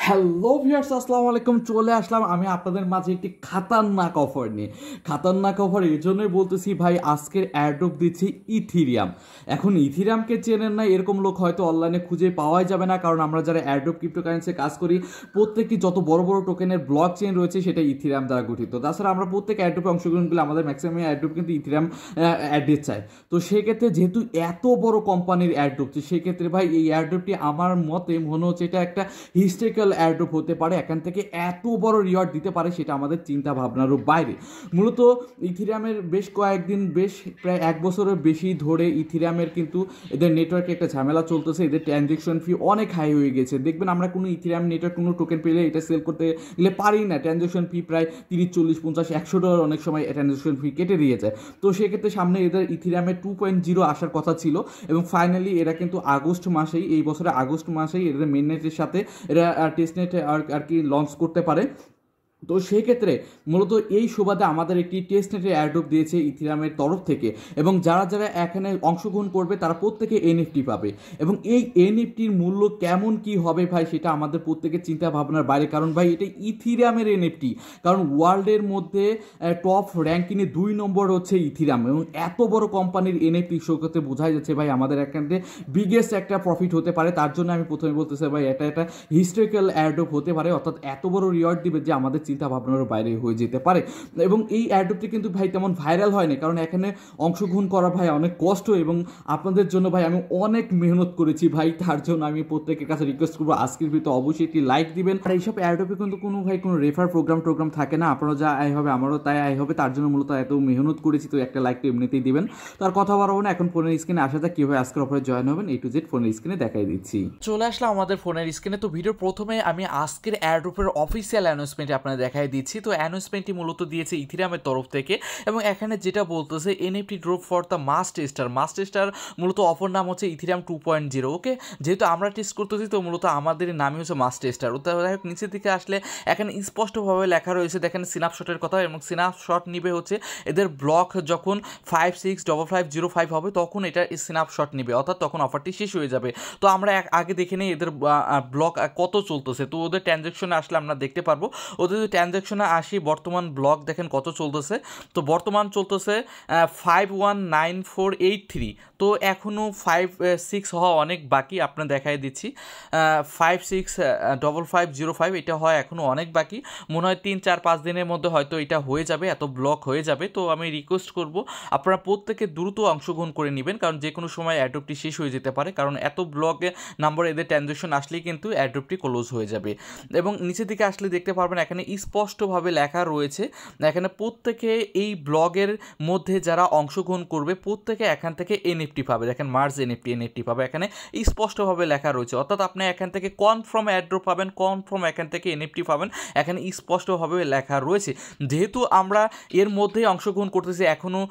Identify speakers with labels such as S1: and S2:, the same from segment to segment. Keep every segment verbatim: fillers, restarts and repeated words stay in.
S1: Hello viewers, আসসালামু আলাইকুম। চলে আসলাম আমি আপনাদের মাঝে একটি খাতারনাক অফার নিয়ে। খাতারনাক অফার এই জন্যই বলতেছি ভাই, আজকের অ্যাড্রপ দিচ্ছি ইথিরিয়াম। এখন ইথিরিয়ামকে চেনেন না এরকম লোক হয়তো অনলাইনে খুঁজে পাওয়াই যাবে না, কারণ আমরা যারা অ্যাড্রপ ক্রিপ্টোকারেন্সি কাজ করি প্রত্যেকটি যত বড় বড় টোকেনের ব্লক চেইন রয়েছে সেটা ইথিরিয়াম দ্বারা গঠিত। তাছাড়া আমরা প্রত্যেক অ্যাড্রপে অংশগ্রহণ করলে আমাদের ম্যাক্সিমাম অ্যাড্রপ কিন্তু ইথিরিয়াম অ্যাড্রেস চাই। তো সেক্ষেত্রে যেহেতু এত বড় কোম্পানির অ্যাড্রপ, সেক্ষেত্রে ভাই এই অ্যাড্রপটি আমার মতে মনে হচ্ছে এটা একটা হিস্ট্রিক্যাল অ্যাড্রপ হতে পারে। এখান থেকে এত বড় রিওয়ার্ড দিতে পারে সেটা আমাদের চিন্তা ভাবনারও বাইরে। মূলত ইথিরিয়ামের বেশ কয়েকদিন, বেশ প্রায় এক বছরের বেশি ধরে ইথিরিয়ামের কিন্তু এদের নেটওয়ার্কে একটা ঝামেলা চলতেছে। এদের ট্রানজ্যাকশন ফি অনেক হাই হয়ে গেছে। দেখবেন আমরা কোনো ইথিরিয়াম নেটওয়ার্ক কোনো টোকেন পেলে এটা সেল করতে গেলে পারি না, ট্রানজ্যাকশন ফি প্রায় তিরিশ চল্লিশ পঞ্চাশ একশো ডলার অনেক সময় ট্রানজ্যাকশন ফি কেটে দিয়ে যায়। তো সেক্ষেত্রে সামনে এদের ইথিরিয়ামের টু পয়েন্ট জিরো আসার কথা ছিল, এবং ফাইনালি এরা কিন্তু আগস্ট মাসেই, এই বছরের আগস্ট মাসেই এদের মেননেটের সাথে এরা টেস্টনেট আর আর কি লঞ্চ করতে পারে। তো সেই ক্ষেত্রে মূলত এই সুবাদে আমাদের একটি টেস্টনেটের অ্যাড্রপ দিয়েছে ইথিরিয়ামের তরফ থেকে, এবং যারা যারা এখানে অংশগ্রহণ করবে তারা প্রত্যেকে এনএফটি পাবে। এবং এই এনএফটির মূল্য কেমন কি হবে ভাই, সেটা আমাদের প্রত্যেকের চিন্তা ভাবনার বাইরে, কারণ ভাই এটা ইথিরিয়ামের এনএফটি। কারণ ওয়ার্ল্ডের মধ্যে টপ র্যাঙ্কিংয়ে দুই নম্বর হচ্ছে ইথিরিয়াম, এবং এত বড় কোম্পানির এনএফটি শো করতে বোঝাই যাচ্ছে ভাই আমাদের এখানে বিগেস্ট একটা প্রফিট হতে পারে। তার জন্য আমি প্রথমে বলতেছি ভাই এটা একটা হিস্ট্রিক্যাল অ্যাড্রপ হতে পারে, অর্থাৎ এত বড় রিওয়ার্ড দিবে যে আমাদের চিন্তা ভাবনার বাইরে হয়ে যেতে পারে। এবং এই অ্যাড্রপটি কিন্তু ভাই তেমন ভাইরাল হয়নি, কারণ এখানে অংশগ্রহণ করা ভাই অনেক কষ্ট, এবং আপনাদের জন্য ভাই আমি অনেক মেহনত করেছি ভাই। তার জন্য আমি প্রত্যেকের কাছে রিকোয়েস্ট করবো আজকের ভিডিও অবশ্যই একটি লাইক দিবেন। আর এইসব অ্যাড্রপে কিন্তু কোনো ভাই কোনো রেফার প্রোগ্রাম টোগ্রাম থাকে না, আপনারও যা আয় হবে আমারও তাই আয় হবে। তার জন্য মূলত এত মেহনত করেছি, তো একটা লাইক তো এমনিতেই দিবেন। তার কথা বাড়াবো না, এখন ফোনের স্ক্রিনে আসা যাক কীভাবে আজকের অফারে জয়েন হবেন। এ টু জেড ফোনের স্ক্রিনে দেখাই দিচ্ছি।
S2: চলে আসলাম আমাদের ফোনের স্ক্রিনে। তো ভিডিওর প্রথমে আমি আজকের অ্যাড্রপের অফিসিয়াল অ্যানাউন্সমেন্ট আপনাদের দেখাই দিচ্ছি। তো অ্যানাউন্সমেন্টটি মূলত দিয়েছে ইথিরিয়ামের তরফ থেকে, এবং এখানে যেটা বলতেছে NFT drop for the must tester. Must tester মূলত অফার নাম হচ্ছে Ethereum two point zero. Okay, যেহেতু আমরা টেস্ট করতেছি তো মূলত আমাদের নামই হচ্ছে মাস্ট টেস্টার। তো নিচের দিকে আসলে এখানে স্পষ্টভাবে লেখা রয়েছে, দেখেন সিনাপশটের কথা, এবং সিনাপশট নিবে হচ্ছে এদের ব্লক যখন five six double five zero five হবে তখন এটা স্ন্যাপশট নিবে, অর্থাৎ তখন অফারটি শেষ হয়ে যাবে। তো আমরা আগে দেখে নিই এদের ব্লক কত চলতেছে। তো ওদের ট্রানজ্যাকশনে আসলে আমরা দেখতে পারবো। ওদের যদি ট্রানজ্যাকশনে আসি, বর্তমান ব্লক দেখেন কত চলতেছে। তো বর্তমান চলতেছে five one nine four eight three. তো এখনও ফাইভ সিক্স হওয়া অনেক বাকি, আপনার দেখাই দিচ্ছি। Five six double five zero five এটা হয় এখনও অনেক বাকি। মনে হয় তিন চার পাঁচ দিনের মধ্যে হয়তো এটা হয়ে যাবে, এত ব্লক হয়ে যাবে। তো আমি রিকোয়েস্ট করব আপনারা প্রত্যেকে দ্রুত অংশগ্রহণ করে নেবেন, কারণ যে কোনো সময় অ্যাড্রপটি শেষ হয়ে যেতে পারে, কারণ এত ব্লকে নাম্বার এদের ট্রানজ্যাকশন আসলেই কিন্তু অ্যাড্রপটি ক্লোজ হয়ে যাবে। এবং নিচের দিকে আসলে দেখতে পারবেন এখানে স্পষ্টভাবে লেখা রয়েছে, এখানে প্রত্যেকে এই ব্লগের মধ্যে যারা অংশগ্রহণ করবে প্রত্যেকে এখান থেকে এনএফটি পাবে। দেখেন মার্জ এনএফটি এনএফটি পাবে, এখানে স্পষ্টভাবে লেখা রয়েছে, অর্থাৎ আপনি এখান থেকে কনফার্ম অ্যাড্রপ পাবেন, কনফার্ম এখান থেকে এনএফটি পাবেন, এখানে স্পষ্টভাবে লেখা রয়েছে। যেহেতু আমরা এর মধ্যেই অংশগ্রহণ করতেছি, এখনও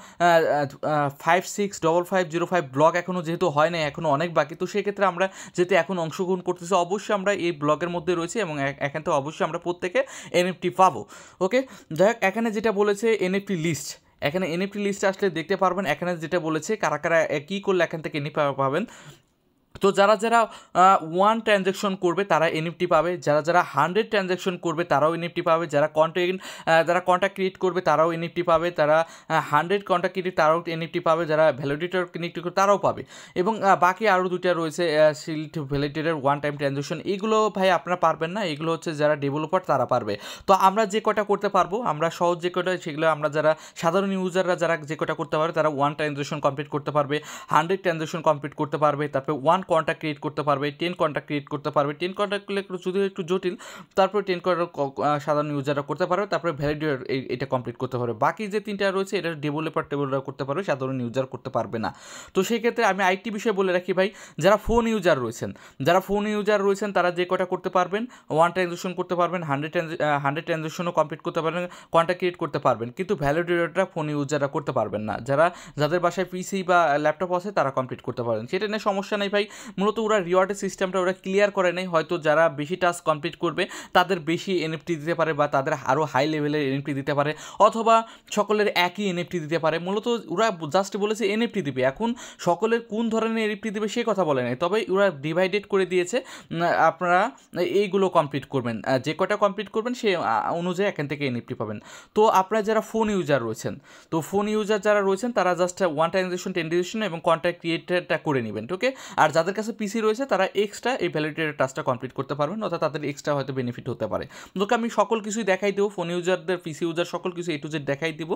S2: five six double five zero five block এখনও যেহেতু হয় না, এখনও অনেক বাকি। তো সেক্ষেত্রে আমরা যেহেতু এখন অংশগ্রহণ করতেছি অবশ্যই আমরা এই ব্লগের মধ্যে রয়েছে, এবং এখান থেকে অবশ্যই আমরা প্রত্যেকে এনএফটি পাবো। ওকে, যাই হোক, এখানে যেটা বলেছে এনএফটি লিস্ট, এখানে এনএফটি লিস্টে আসলে দেখতে পারবেন এখানে যেটা বলেছে কারা কারা কী করলে এখান থেকে এনএফটি পাবেন। তো যারা যারা ওয়ান ট্রানজ্যাকশন করবে তারা এনএফটি পাবে, যারা যারা হান্ড্রেড ট্রানজ্যাকশন করবে তারাও এনএফটি পাবে, যারা কন্টেন্ট যারা কন্ট্যাক্ট ক্রিয়েট করবে তারাও এনএফটি পাবে, তারা হান্ড্রেড কন্ট্যাক্ট ক্রিয়েট তারাও এনএফটি পাবে, যারা ভ্যালিডেটর কানেক্ট করবে তারাও পাবে। এবং বাকি আরও দুটা রয়েছে shield validator one time transaction, এগুলো ভাই আপনারা পারবেন না, এগুলো হচ্ছে যারা ডেভেলপার তারা পারবে। তো আমরা যে কটা করতে পারবো, আমরা সহজ যে কটা সেগুলো আমরা যারা সাধারণ ইউজাররা যারা যে কটা করতে পারবে তারা ওয়ান ট্রানজ্যাকশন কমপ্লিট করতে পারবে, হান্ড্রেড ট্রানজ্যাকশন কমপ্লিট করতে পারবে, তারপরে ওয়ান কন্ট্যাক্ট ক্রিয়েট করতে পারবে, টেন কন্ট্যাক্ট ক্রিয়েট করতে পারবে, টেন কন্ট্যাক্ট করলে যদিও একটু জটিল, তারপরে টেন কন্ট্যাক্ট সাধারণ ইউজাররা করতে পারবে, তারপরে ভ্যালিডেটর এটা কমপ্লিট করতে পারবে। বাকি যে তিনটা রয়েছে এটা ডেভেলপার টেবলরা করতে পারবে, সাধারণ ইউজার করতে পারবে না। তো সেই ক্ষেত্রে আমি আইটি বিষয়ে বলে রাখি ভাই, যারা ফোন ইউজার রয়েছেন যারা ফোন ইউজার রয়েছেন তারা যে কটা করতে পারবেন, ওয়ান ট্রানজ্যাকশন করতে পারবেন, হান্ড্রেড হান্ড্রেড ট্রানজ্যাকশনও কমপ্লিট করতে পারবেন, কন্ট্যাক্ট ক্রিয়েট করতে পারবেন, কিন্তু ভ্যালিডেটরটা ফোন ইউজাররা করতে পারবেন না। যারা যাদের বাসায় পিসি বা ল্যাপটপ আছে তারা কমপ্লিট করতে পারেন, সেটা নিয়ে সমস্যা নেই ভাই। মূলত ওরা রিওয়ার্ডের সিস্টেমটা ওরা ক্লিয়ার করে নেই, হয়তো যারা বেশি টাস্ক কমপ্লিট করবে তাদের বেশি এনএফটি দিতে পারে বা তাদের আরও হাই লেভেলের এনএফটি দিতে পারে, অথবা সকলের একই এনএফটি দিতে পারে। মূলত ওরা জাস্ট বলেছে এনএফটি দিবে, এখন সকলের কোন ধরনের এনএফটি দিবে সে কথা বলে নাই, তবে ওরা ডিভাইডেড করে দিয়েছে আপনারা এইগুলো কমপ্লিট করবেন, যে কটা কমপ্লিট করবেন সে অনুযায়ী এখান থেকে এনএফটি পাবেন। তো আপনারা যারা ফোন ইউজার রয়েছেন, তো ফোন ইউজার যারা রয়েছেন তারা just one transaction ten decision এবং কন্ট্যাক্ট ক্রিয়েটারটা করে নেবেন, ওকে। আর যাদের কাছে পিসি রয়েছে তারা এক্সট্রা এই ভ্যালিডেটের টাস্কটা কমপ্লিট করতে পারবেন, অর্থাৎ তাদের এক্সট্রা হয়তো বেনিফিট হতে পারে। তোকে আমি সকল কিছুই দেখাই দেবো, ফোন ইউজারদের পিসি ইউজার সকল কিছু এ টু জেড দেখাই দিব।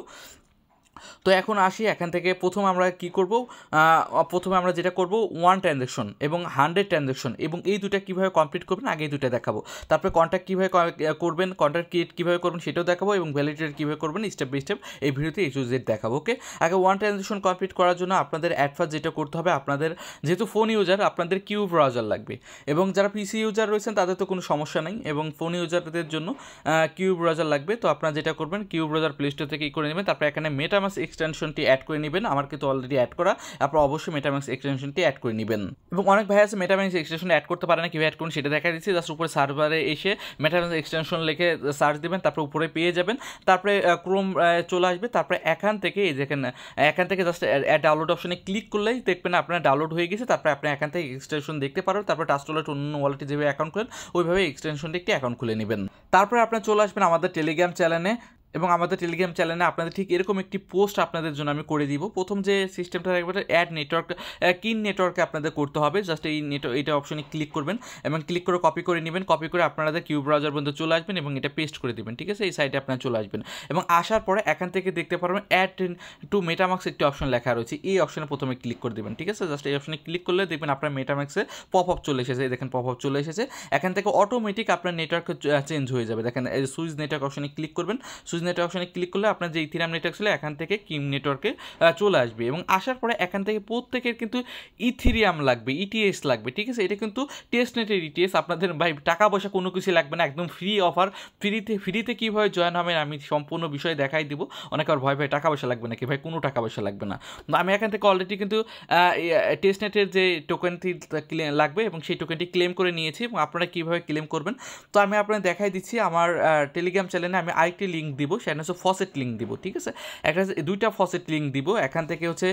S2: তো এখন আসি এখান থেকে, প্রথম আমরা কি করব, প্রথমে আমরা যেটা করব ওয়ান ট্রানজ্যাকশন এবং হান্ড্রেড ট্রানজ্যাকশন, এবং এই দুটা কীভাবে কমপ্লিট করবেন আগে এই দুটো দেখাবো। তারপরে কন্ট্যাক্ট কীভাবে করবেন, কন্ট্যাক্ট ক্রিয়েট কীভাবে করবেন সেটাও দেখাবো, এবং ভ্যালিডেট কীভাবে করবেন স্টেপ বাই স্টেপ এই ভিডিওতে এই টু জেড দেখাবো, ওকে। আগে ওয়ান ট্রানজ্যাকশন কমপ্লিট করার জন্য আপনাদের অ্যাট ফার্স্ট যেটা করতে হবে, আপনাদের যেহেতু ফোন ইউজার আপনাদের কিউ ব্রাউজার লাগবে, এবং যারা পিসি ইউজার রয়েছেন তাদের তো কোনো সমস্যা নেই, এবং ফোন ইউজারদের জন্য কিউ ব্রাউজার লাগবে। তো আপনারা যেটা করবেন কিউ ব্রাউজার প্লে স্টোর থেকে ই করে নেবেন, তারপরে এখানে মেটামাস্ক এক্সটেনশনটি অ্যাড করে নেবেন, আমার কিন্তু অলরেডি অ্যাড করা, আপনারা অবশ্যই মেটামাস্ক এক্সটেনশনটি অ্যাড করে নেবেন। এবং অনেক ভাই আছে মেটামাস্ক এক্সটেনশন অ্যাড করতে পারে না, কীভাবে অ্যাড করুন সেটা দেখা দিচ্ছি। জাস্ট উপরে সার্ভারে এসে মেটামাস্ক এক্সটেনশন লিখে সার্চ দেবেন, তারপরে উপরে পেয়ে যাবেন, তারপরে ক্রোম চলে আসবে, তারপরে এখান থেকে এই দেখেন এখান থেকে জাস্ট ডাউনলোড অপশনে ক্লিক করলেই দেখবেন আপনার ডাউনলোড হয়ে গেছে। তারপরে আপনি এখান থেকে এক্সটেনশন দেখতে পারবেন, তারপরে টাস্ক ওয়ালেট অন্য ওয়ালেটে যেভাবে অ্যাকাউন্ট খুলেন ওইভাবে এক্সটেনশনটি একটি অ্যাকাউন্ট খুলে নেবেন। তারপরে আপনার চলে আসবেন আমাদের টেলিগ্রাম চ্যানেলে, এবং আমাদের টেলিগ্রাম চ্যানেলে আপনাদের ঠিক এরকম একটি পোস্ট আপনাদের জন্য আমি করে দিব। প্রথম যে সিস্টেমটা একবার অ্যাড নেটওয়ার্ক কিন নেটওয়ার্কে আপনাদের করতে হবে, জাস্ট এই নেটওয়ার্ক এইটা অপশনে ক্লিক করবেন এবং ক্লিক করে কপি করে নেবেন, কপি করে আপনাদের কিউ ব্রাউজার পর্যন্ত চলে আসবেন এবং এটা পেস্ট করে দেবেন, ঠিক আছে। এই সাইটে আপনারা চলে আসবেন এবং আসার পরে এখান থেকে দেখতে পারবেন অ্যাড টু মেটামাস্ক একটি অপশন লেখা রয়েছে, এই অপশনে প্রথমে ক্লিক করে দেবেন, ঠিক আছে। জাস্ট এই অপশনে ক্লিক করলে দেখবেন আপনার মেটামাস্কে পপ আপ চলে এসেছে, দেখেন পপ আপ চলে এসেছে। এখান থেকে অটোমেটিক আপনার নেটওয়ার্ক চেঞ্জ হয়ে যাবে, দেখেন এই সুইচ নেটওয়ার্ক অপশনে ক্লিক করবেন, সুইচ নেটওয়ার্ক অপশনে ক্লিক করলে আপনার যে ইথেরিয়াম নেটওয়ার্ক ছিল এখান থেকে কিম নেটওয়ার্কে চলে আসবে, এবং আসার পরে এখান থেকে প্রত্যেকের কিন্তু ইথেরিয়াম লাগবে, ইটিএস লাগবে, ঠিক আছে। এটা কিন্তু টেস্টনেটের ইটিএস, আপনাদের ভাই টাকা পয়সা কোনো কিছু লাগবে না, একদম ফ্রি অফার। ফ্রিতে ফ্রিতে কীভাবে জয়েন হবেন আমি সম্পূর্ণ বিষয় দেখাই দিব। অনেক আর ভয় ভাই টাকা পয়সা লাগবে না কি, ভাই কোনো টাকা পয়সা লাগবে না। আমি এখান থেকে অলরেডি কিন্তু টেস্টনেটের যে টোকেনটি লাগবে এবং সেই টোকেনটি ক্লেম করে নিয়েছি, এবং আপনারা কীভাবে ক্লেম করবেন তো আমি আপনাদের দেখাই দিচ্ছি। আমার টেলিগ্রাম চ্যানেলে আমি আরেকটি লিঙ্ক দিব, সেটা হচ্ছে ফসেট লিঙ্ক দিব, ঠিক আছে। একটা দুইটা ফসেট লিঙ্ক দিব, এখান থেকে হচ্ছে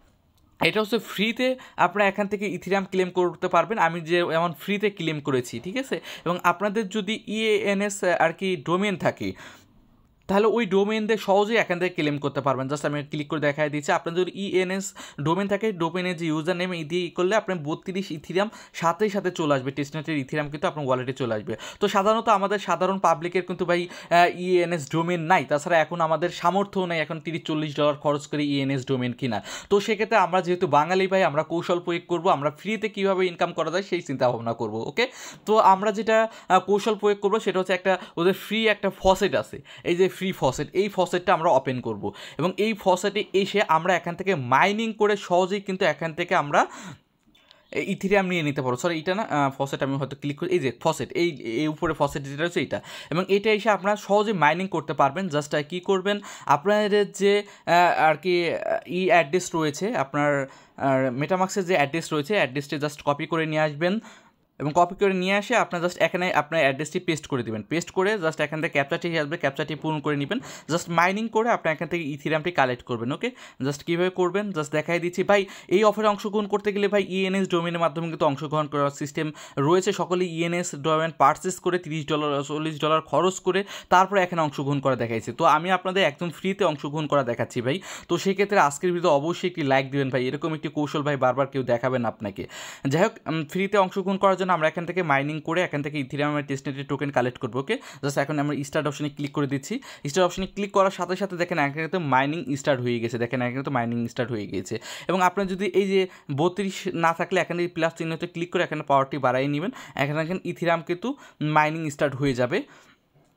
S2: এটা হচ্ছে ফ্রিতে আপনারা এখান থেকে ইথেরিয়াম ক্লেম করতে পারবেন, আমি যে এমন ফ্রিতে ক্লেম করেছি, ঠিক আছে। এবং আপনাদের যদি ইএএনএস আর কি ডোমেন থাকে তাহলে ওই ডোমেন দিয়ে সহজেই এখান থেকে ক্লেম করতে পারবেন। জাস্ট আমি ক্লিক করে দেখাই দিচ্ছি, আপনার যদি ইএনএস ডোমেন থাকে, ডোমেনের যে ইউজার নেম এই দিয়ে ই করলে আপনি বত্রিশ ইথেরিয়াম সাথে সাথে চলে আসবে, টেস্টনেটের ইথেরিয়াম কিন্তু আপনার ওয়ালেটে চলে আসবে। তো সাধারণত আমাদের সাধারণ পাবলিকের কিন্তু ভাই ইএনএস ডোমেন নাই, তাছাড়া এখন আমাদের সামর্থ্যও নেই এখন তিরিশ চল্লিশ ডলার খরচ করে ইএনএস ডোমেন কিনা। তো সেক্ষেত্রে আমরা যেহেতু বাঙালি ভাই, আমরা কৌশল প্রয়োগ করবো, আমরা ফ্রিতে কীভাবে ইনকাম করা যায় সেই চিন্তা ভাবনা করবো, ওকে। তো আমরা যেটা কৌশল প্রয়োগ করবো সেটা হচ্ছে একটা ওদের ফ্রি একটা ফসেট আছে, এই যে ফ্রি ফসেট, এই ফসেটটা আমরা ওপেন করব, এবং এই ফসেটে এসে আমরা এখান থেকে মাইনিং করে সহজেই কিন্তু এখান থেকে আমরা ইথেরিয়াম নিয়ে নিতে পারো। সরি এটা না, ফসেট আমি হয়তো ক্লিক করি, এই যে ফসেট, এই এই উপরে ফসেট যেটা রয়েছে এইটা, এবং এটা এসে আপনারা সহজে মাইনিং করতে পারবেন। জাস্ট কী করবেন, আপনাদের যে আর কি ই অ্যাড্রেস রয়েছে, আপনার মেটামাস্কের যে অ্যাড্রেস রয়েছে অ্যাড্রেসটি জাস্ট কপি করে নিয়ে আসবেন, এবং কপি করে নিয়ে আসে আপনার জাস্ট এখানে আপনার অ্যাড্রেসটি পেস্ট করে দেবেন, পেস্ট করে জাস্ট এখান থেকে ক্যাপচাটি আসবে, ক্যাপচাটি পূরণ করে নেবেন, জাস্ট মাইনিং করে আপনি এখান থেকে ইথেরিয়ামটি কালেক্ট করবেন, ওকে। জাস্ট কীভাবে করবেন জাস্ট দেখাই দিচ্ছি ভাই। এই অফারে অংশগ্রহণ করতে গেলে ভাই ইএনএস ডোমেনের মাধ্যমে কিন্তু অংশগ্রহণ করার সিস্টেম রয়েছে, সকলেই ইএনএস ডোমেন পারচেস করে তিরিশ ডলার চল্লিশ ডলার খরচ করে তারপরে এখানে অংশগ্রহণ করা দেখাইছে। তো আমি আপনাদের একদম ফ্রিতে অংশগ্রহণ করা দেখাচ্ছি ভাই। তো সেক্ষেত্রে আজকের ভিডিও অবশ্যই একটি লাইক দেবেন ভাই, এরকম একটি কৌশল ভাই বারবার কেউ দেখাবেন আপনাকে। যাই হোক, ফ্রিতে অংশগ্রহণ করার জন্য আমরা এখান থেকে মাইনিং করে এখান থেকে ইথেরিয়ামের টেস্টনেটের টোকেন কালেক্ট করবো, ওকে। জাস্ট এখন আমরা স্টার্ট অপশনে ক্লিক করে দিচ্ছি, স্টার্ট অপশনে ক্লিক করার সাথে সাথে দেখেন এখানে তো মাইনিং স্টার্ট হয়ে গেছে, দেখেন এখানে তো মাইনিং স্টার্ট হয়ে গেছে। এবং আপনার যদি এই যে বত্রিশ না থাকলে এখানে প্লাস চিহ্নতে ক্লিক করে এখানে পাওয়ারটি বাড়াই নেবেন, এখানে এখানে ইথেরিয়াম কিন্তু মাইনিং স্টার্ট হয়ে যাবে।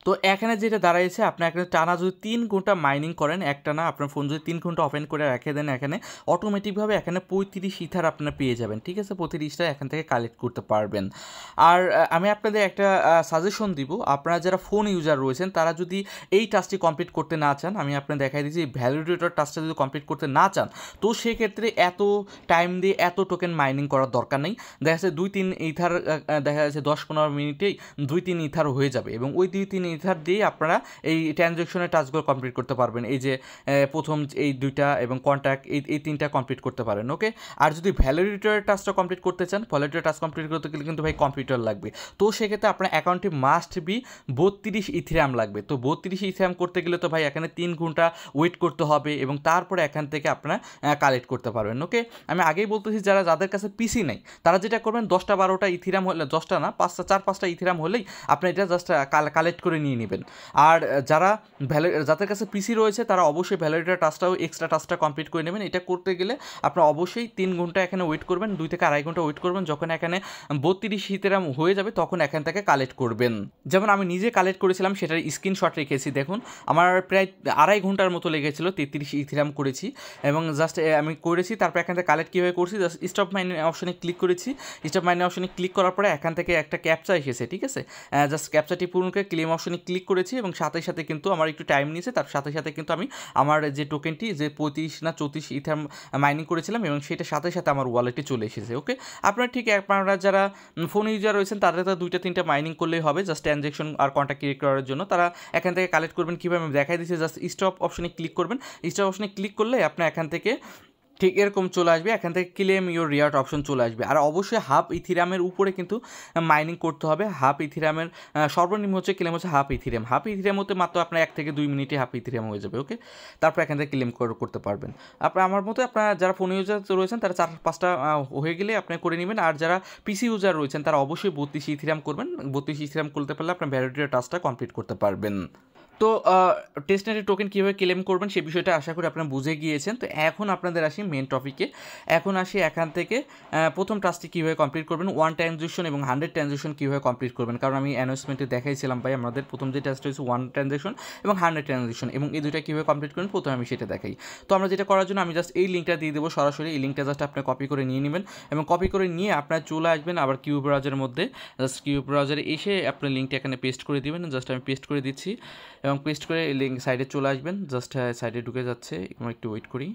S2: তো এখানে যেটা দাঁড়াইছে, আপনি এখানে টানা যদি তিন ঘন্টা মাইনিং করেন, একটানা আপনার ফোন যদি তিন ঘন্টা ওপেন করে রেখে দেন, এখানে অটোমেটিকভাবে এখানে পঁয়ত্রিশ ইথার আপনার পেয়ে যাবেন, ঠিক আছে? পঁয়ত্রিশটা এখান থেকে কালেক্ট করতে পারবেন। আর আমি আপনাদের একটা সাজেশন দিব, আপনারা যারা ফোন ইউজার রয়েছেন তারা যদি এই টাস্কটি কমপ্লিট করতে না চান, আমি আপনার দেখাই দিচ্ছি, ভ্যালিডেটর টাস্কটা যদি কমপ্লিট করতে না চান, তো সেক্ষেত্রে এত টাইম দিয়ে এত টোকেন মাইনিং করার দরকার নেই। দেখা যাচ্ছে দুই তিন ইথার, দেখা যাচ্ছে দশ পনেরো মিনিটেই দুই তিন ইথার হয়ে যাবে, এবং ওই দুই তিন ইথার দিয়ে আপনারা এই ট্রানজ্যাকশনের টাস্কগুলো কমপ্লিট করতে পারবেন। এই যে প্রথম এই দুইটা এবং কন্ট্যাক্ট, এই এই তিনটা কমপ্লিট করতে পারেন, ওকে? আর যদি ভ্যালিডেটরের টাস্কটা কমপ্লিট করতে চান, ভ্যালিডেটর টাস্ক কমপ্লিট করতে গেলে কিন্তু ভাই কম্পিউটার লাগবে। তো সেক্ষেত্রে আপনার অ্যাকাউন্টে মাস্ট বি বত্রিশ ইথিরাম লাগবে। তো বত্রিশ ইথিরাম করতে গেলে তো ভাই এখানে তিন ঘন্টা ওয়েট করতে হবে, এবং তারপরে এখান থেকে আপনারা কালেক্ট করতে পারবেন, ওকে? আমি আগেই বলতেছি, যারা যাদের কাছে পিসি নেই তারা যেটা করবেন, দশটা বারোটা ইথিরাম হলে, দশটা না পাঁচটা, চার পাঁচটা ইথিরাম হলেই আপনি এটা জাস্ট কালেক্ট করে নিয়ে নেবেন। আর যারা ভ্যালি যাদের কাছে পিসি রয়েছে তারা অবশ্যই ভ্যালিডেটর টাস্কটাও, এক্সট্রা টাস্কটা কমপ্লিট করে নেবেন। এটা করতে গেলে আপনার অবশ্যই তিন ঘন্টা এখানে ওয়েট করবেন, দুই থেকে আড়াই ঘন্টা ওয়েট করবেন। যখন এখানে বত্রিশ ইথেরিয়াম হয়ে যাবে তখন এখান থেকে কালেক্ট করবেন। যেমন আমি নিজে কালেক্ট করেছিলাম, সেটার স্ক্রিনশট রেখেছি, দেখুন আমার প্রায় আড়াই ঘন্টার মতো লেগেছিল, তেত্রিশ ইথেরিয়াম করেছি, এবং জাস্ট আমি করেছি। তারপর এখান থেকে কালেক্ট কীভাবে করছি, জাস্ট স্টপ মাইনিং অপশনে ক্লিক করেছি। স্টপ মাইনিং অপশনে ক্লিক করার পরে এখান থেকে একটা ক্যাপচা এসেছে, ঠিক আছে? জাস্ট ক্যাপচাটি পূরণ করে ক্লেম অপশনে ক্লিক করেছি, এবং সাথে সাথে কিন্তু আমার একটু টাইম নিয়েছে, তার সাথে সাথে কিন্তু আমি আমার যে টোকেনটি, যে পঁয়ত্রিশ না চৌত্রিশ ইথার মাইনিং করেছিলাম, এবং সেটার সাথে সাথে আমার ওয়ালেটে চলে এসেছে, ওকে? আপনারা ঠিক আপনারা যারা ফোন ইউজার রয়েছেন তাদের তো দুইটা তিনটা মাইনিং করলেই হবে, জাস্ট ট্রানজ্যাকশন আর কন্ট্যাক্ট ক্রিয়েট করার জন্য। তারা এখান থেকে কালেক্ট করবেন কীভাবে আমি দেখাই দিচ্ছি। জাস্ট স্টপ অপশনে ক্লিক করবেন। স্টপ অপশনে ক্লিক করলে আপনার এখান থেকে ঠিক এরকম চলে আসবে, এখান থেকে ক্লেম ইউর রিওয়ার্ড অপশন চলে আসবে। আর অবশ্যই হাফ ইথিরামের উপরে কিন্তু মাইনিং করতে হবে। হাফ ইথিরামের সর্বনিম্ন হচ্ছে ক্লেম হচ্ছে হাফ ইথিরাম। হাফ ইথিরাম হতে মাত্র আপনার এক থেকে দুই মিনিটে হাফ ইথিরাম হয়ে যাবে, ওকে? তারপর এখান থেকে ক্লেম করতে পারবেন। আপনার আমার মতো আপনারা যারা ফোন ইউজার রয়েছেন তারা চার পাঁচটা হয়ে গেলে আপনি করে নেবেন। আর যারা পিসি ইউজার রয়েছেন তারা অবশ্যই বত্রিশ ইথিরাম করবেন। বত্রিশ ইথিরাম করতে পারলে আপনার ভ্যালিডেটর টাস্কটা কমপ্লিট করতে পারবেন। তো টেস্টনেটের টোকেন কীভাবে ক্লেম করবেন সে বিষয়টা আশা করি আপনারা বুঝে গিয়েছেন। তো এখন আপনাদের আসি মেন টপিকে। এখন আসি এখান থেকে প্রথম টাস্কটি কীভাবে কমপ্লিট করবেন, ওয়ান ট্রানজ্যাকশন এবং হান্ড্রেড ট্রানজ্যাকশন কীভাবে কমপ্লিট করবেন। কারণ আমি অ্যানাউন্সমেন্টে দেখাইছিলাম ভাই, আমাদের প্রথম যে টাস্কটা হচ্ছে ওয়ান ট্রানজ্যাকশন এবং হান্ড্রেড ট্রানজ্যাকশন, এবং এই দুইটা কীভাবে কমপ্লিট করবেন প্রথমে আমি সেটা দেখাই। তো আমরা যেটা করার জন্য আমি জাস্ট এই লিঙ্কটা দিয়ে দেবো সরাসরি। এই লিঙ্কটা জাস্ট আপনি কপি করে নিয়ে নেবেন, এবং কপি করে নিয়ে আপনার চলে আসবেন আবার কিউ ব্রাউজারের মধ্যে। জাস্ট কিউ ব্রাউজারে এসে আপনার লিঙ্কটা এখানে পেস্ট করে দেবেন। জাস্ট আমি পেস্ট করে দিচ্ছি, এবং পেস্ট করে লিঙ্ক সাইডে চলে আসবেন। জাস্ট সাইডে ঢুকে যাচ্ছে, আমরা একটু ওয়েট করি।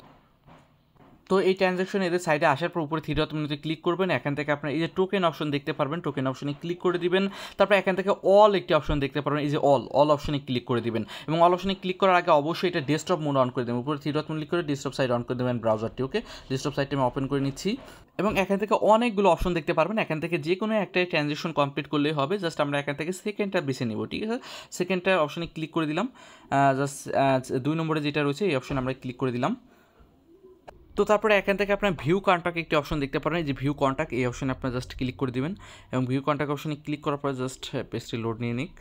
S2: তো এই ট্রানজ্যাকশন এদের সাইডে আসার পর উপরে থ্রি ডট মেনুতে ক্লিক করবেন। এখান থেকে আপনার এই যে টোকেন অপশন দেখতে পারবেন, টোকেন অপশনে ক্লিক করে দিবেন। তারপর এখান থেকে অল একটি অপশন দেখতে পারবেন, এই যে অল অল অপশনে ক্লিক করে দিবেন। এবং অল অপশনে ক্লিক করার আগে অবশ্যই এটা ডেস্কটপ মোড অন করে দেবেন। উপরে থ্রি ডট মেনু ক্লিক করে ডেস্কটপ সাইড অন করে দেবেন ব্রাউজারটি, ওকে? ডেস্কটপ সাইডটি আমি ওপেন করে নিচ্ছি, এবং এখান থেকে অনেকগুলো অপশন দেখতে পারবেন। এখান থেকে যে কোনো একটা ট্রানজ্যাকশন কমপ্লিট করলেই হবে। জাস্ট আমরা এখান থেকে সেকেন্ডটা বেছে নেব, ঠিক আছে? সেকেন্ডটা অপশনে ক্লিক করে দিলাম। জাস্ট দুই নম্বরে যেটা রয়েছে এই অপশন আমরা ক্লিক করে দিলাম। তো তারপরে এখান থেকে আপনার ভিউ কন্ট্যাক্ট একটি অপশন দেখতে পারেন, এই যে ভিউ কন্ট্যাক্ট, এই অপশনে আপনার জাস্ট ক্লিক করে দিবেন, এবং ভিউ কন্ট্যাক্ট অপশনে ক্লিক করার পরে জাস্ট পেজটি লোড নিয়ে নিক।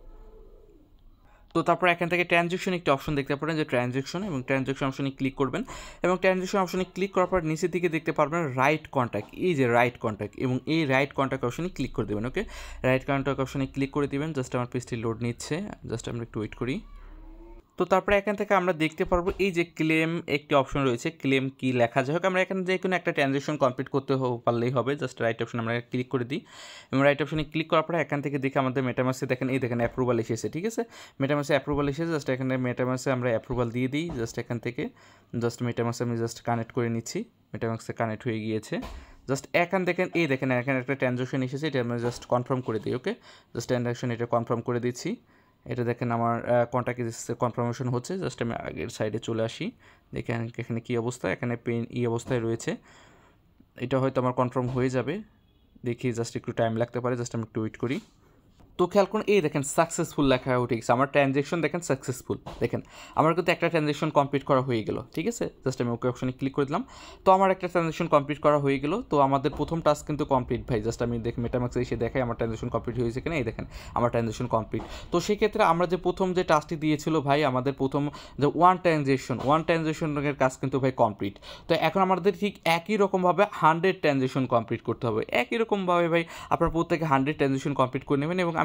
S2: তো তারপর এখান থেকে ট্রানজ্যাকশন একটি অপশন দেখতে পারেন, যে ট্রানজ্যাকশন, এবং ট্রানজ্যাকশন অপশনে ক্লিক করবেন, এবং ট্রানজ্যাকশন অপশনে ক্লিক করার পর নিচের দিকে দেখতে পারবেন রাইট কন্ট্যাক্ট, এই যে রাইট কন্ট্যাক্ট, এবং এই রাইট কন্ট্যাক্ট অপশনে ক্লিক করে দেবেন, ওকে? রাইট কন্ট্যাক্ট অপশনে ক্লিক করে দিবেন। জাস্ট আমার পেজটি লোড নিচ্ছে, জাস্ট আমরা একটু ওয়েট করি। তো তারপরে এখান থেকে আমরা দেখতে পারবো এই যে ক্লেম একটি অপশন রয়েছে, ক্লেম কি লেখা যাই হোক, আমরা এখানে যে কোনো একটা ট্রানজ্যাকশন কমপ্লিট করতে পারলেই হবে। জাস্ট রাইট অপশন আমরা ক্লিক করে দিই, এবং রাইট অপশনে ক্লিক করার পরে এখান থেকে দেখে আমাদের মেটামাসে দেখেন, এই দেখেন অ্যাপ্রুভাল এসেছে, ঠিক আছে? মেটামাসে অ্যাপ্রুভাল এসেছে। জাস্ট এখানে মেটামাসে আমরা অ্যাপ্রুভাল দিয়ে দিই। জাস্ট এখান থেকে জাস্ট মেটামাসে আমি জাস্ট কানেক্ট করে নিচ্ছি, মেটামাসে কানেক্ট হয়ে গিয়েছে। জাস্ট এখান দেখেন, এই দেখেন এখানে একটা ট্রানজ্যাকশন এসেছে, এটা আমরা জাস্ট কনফার্ম করে দিই, ওকে? জাস্ট ট্রানজ্যাকশন এটা কনফার্ম করে দিচ্ছি। এটা দেখেন আমার কন্ট্যাক্ট কনফার্মেশন হচ্ছে। জাস্ট আমি আগের সাইডে চলে আসি, দেখেন এখানে কী অবস্থা, এখানে পেন এই অবস্থায় রয়েছে। এটা হয়তো আমার কনফার্ম হয়ে যাবে, দেখি জাস্ট একটু টাইম লাগতে পারে। জাস্ট আমি একটু ওয়েট করি। তো খেয়াল করুন, এই দেখেন সাকসেসফুল লেখা উঠে গেছে, আমার ট্রানজ্যাকশন দেখেন সাকসেসফুল। দেখেন আমার কিন্তু একটা ট্রানজ্যাকশন কমপ্লিট করা হয়ে গেল, ঠিক আছে? জাস্ট আমি ওকে অপশনে ক্লিক করে দিলাম। তো আমার একটা ট্রানজ্যাকশন কমপ্লিট করা হয়ে গেল। তো আমাদের প্রথম টাস্ক কিন্তু কমপ্লিট ভাই। জাস্ট আমি দেখি মেটামাক্সে এসে দেখাই আমার ট্রানজ্যাকশন কমপ্লিট হয়েছে কিনা। এই দেখেন আমার ট্রানজ্যাকশন কমপ্লিট। তো সেক্ষেত্রে আমরা যে প্রথম যে টাস্কটি দিয়েছিল ভাই, আমাদের প্রথম যে ওয়ান ট্রানজ্যাকশন ওয়ান ট্রানজ্যাকশনের কাজ কিন্তু ভাই কমপ্লিট। তো এখন আমাদের ঠিক একই রকমভাবে হান্ড্রেড ট্রানজ্যাকশন কমপ্লিট করতে হবে। একই রকমভাবে ভাই আপনার প্রত্যেকে হান্ড্রেড ট্রানজ্যাকশন কমপ্লিট করে নেবেন, এবং আমি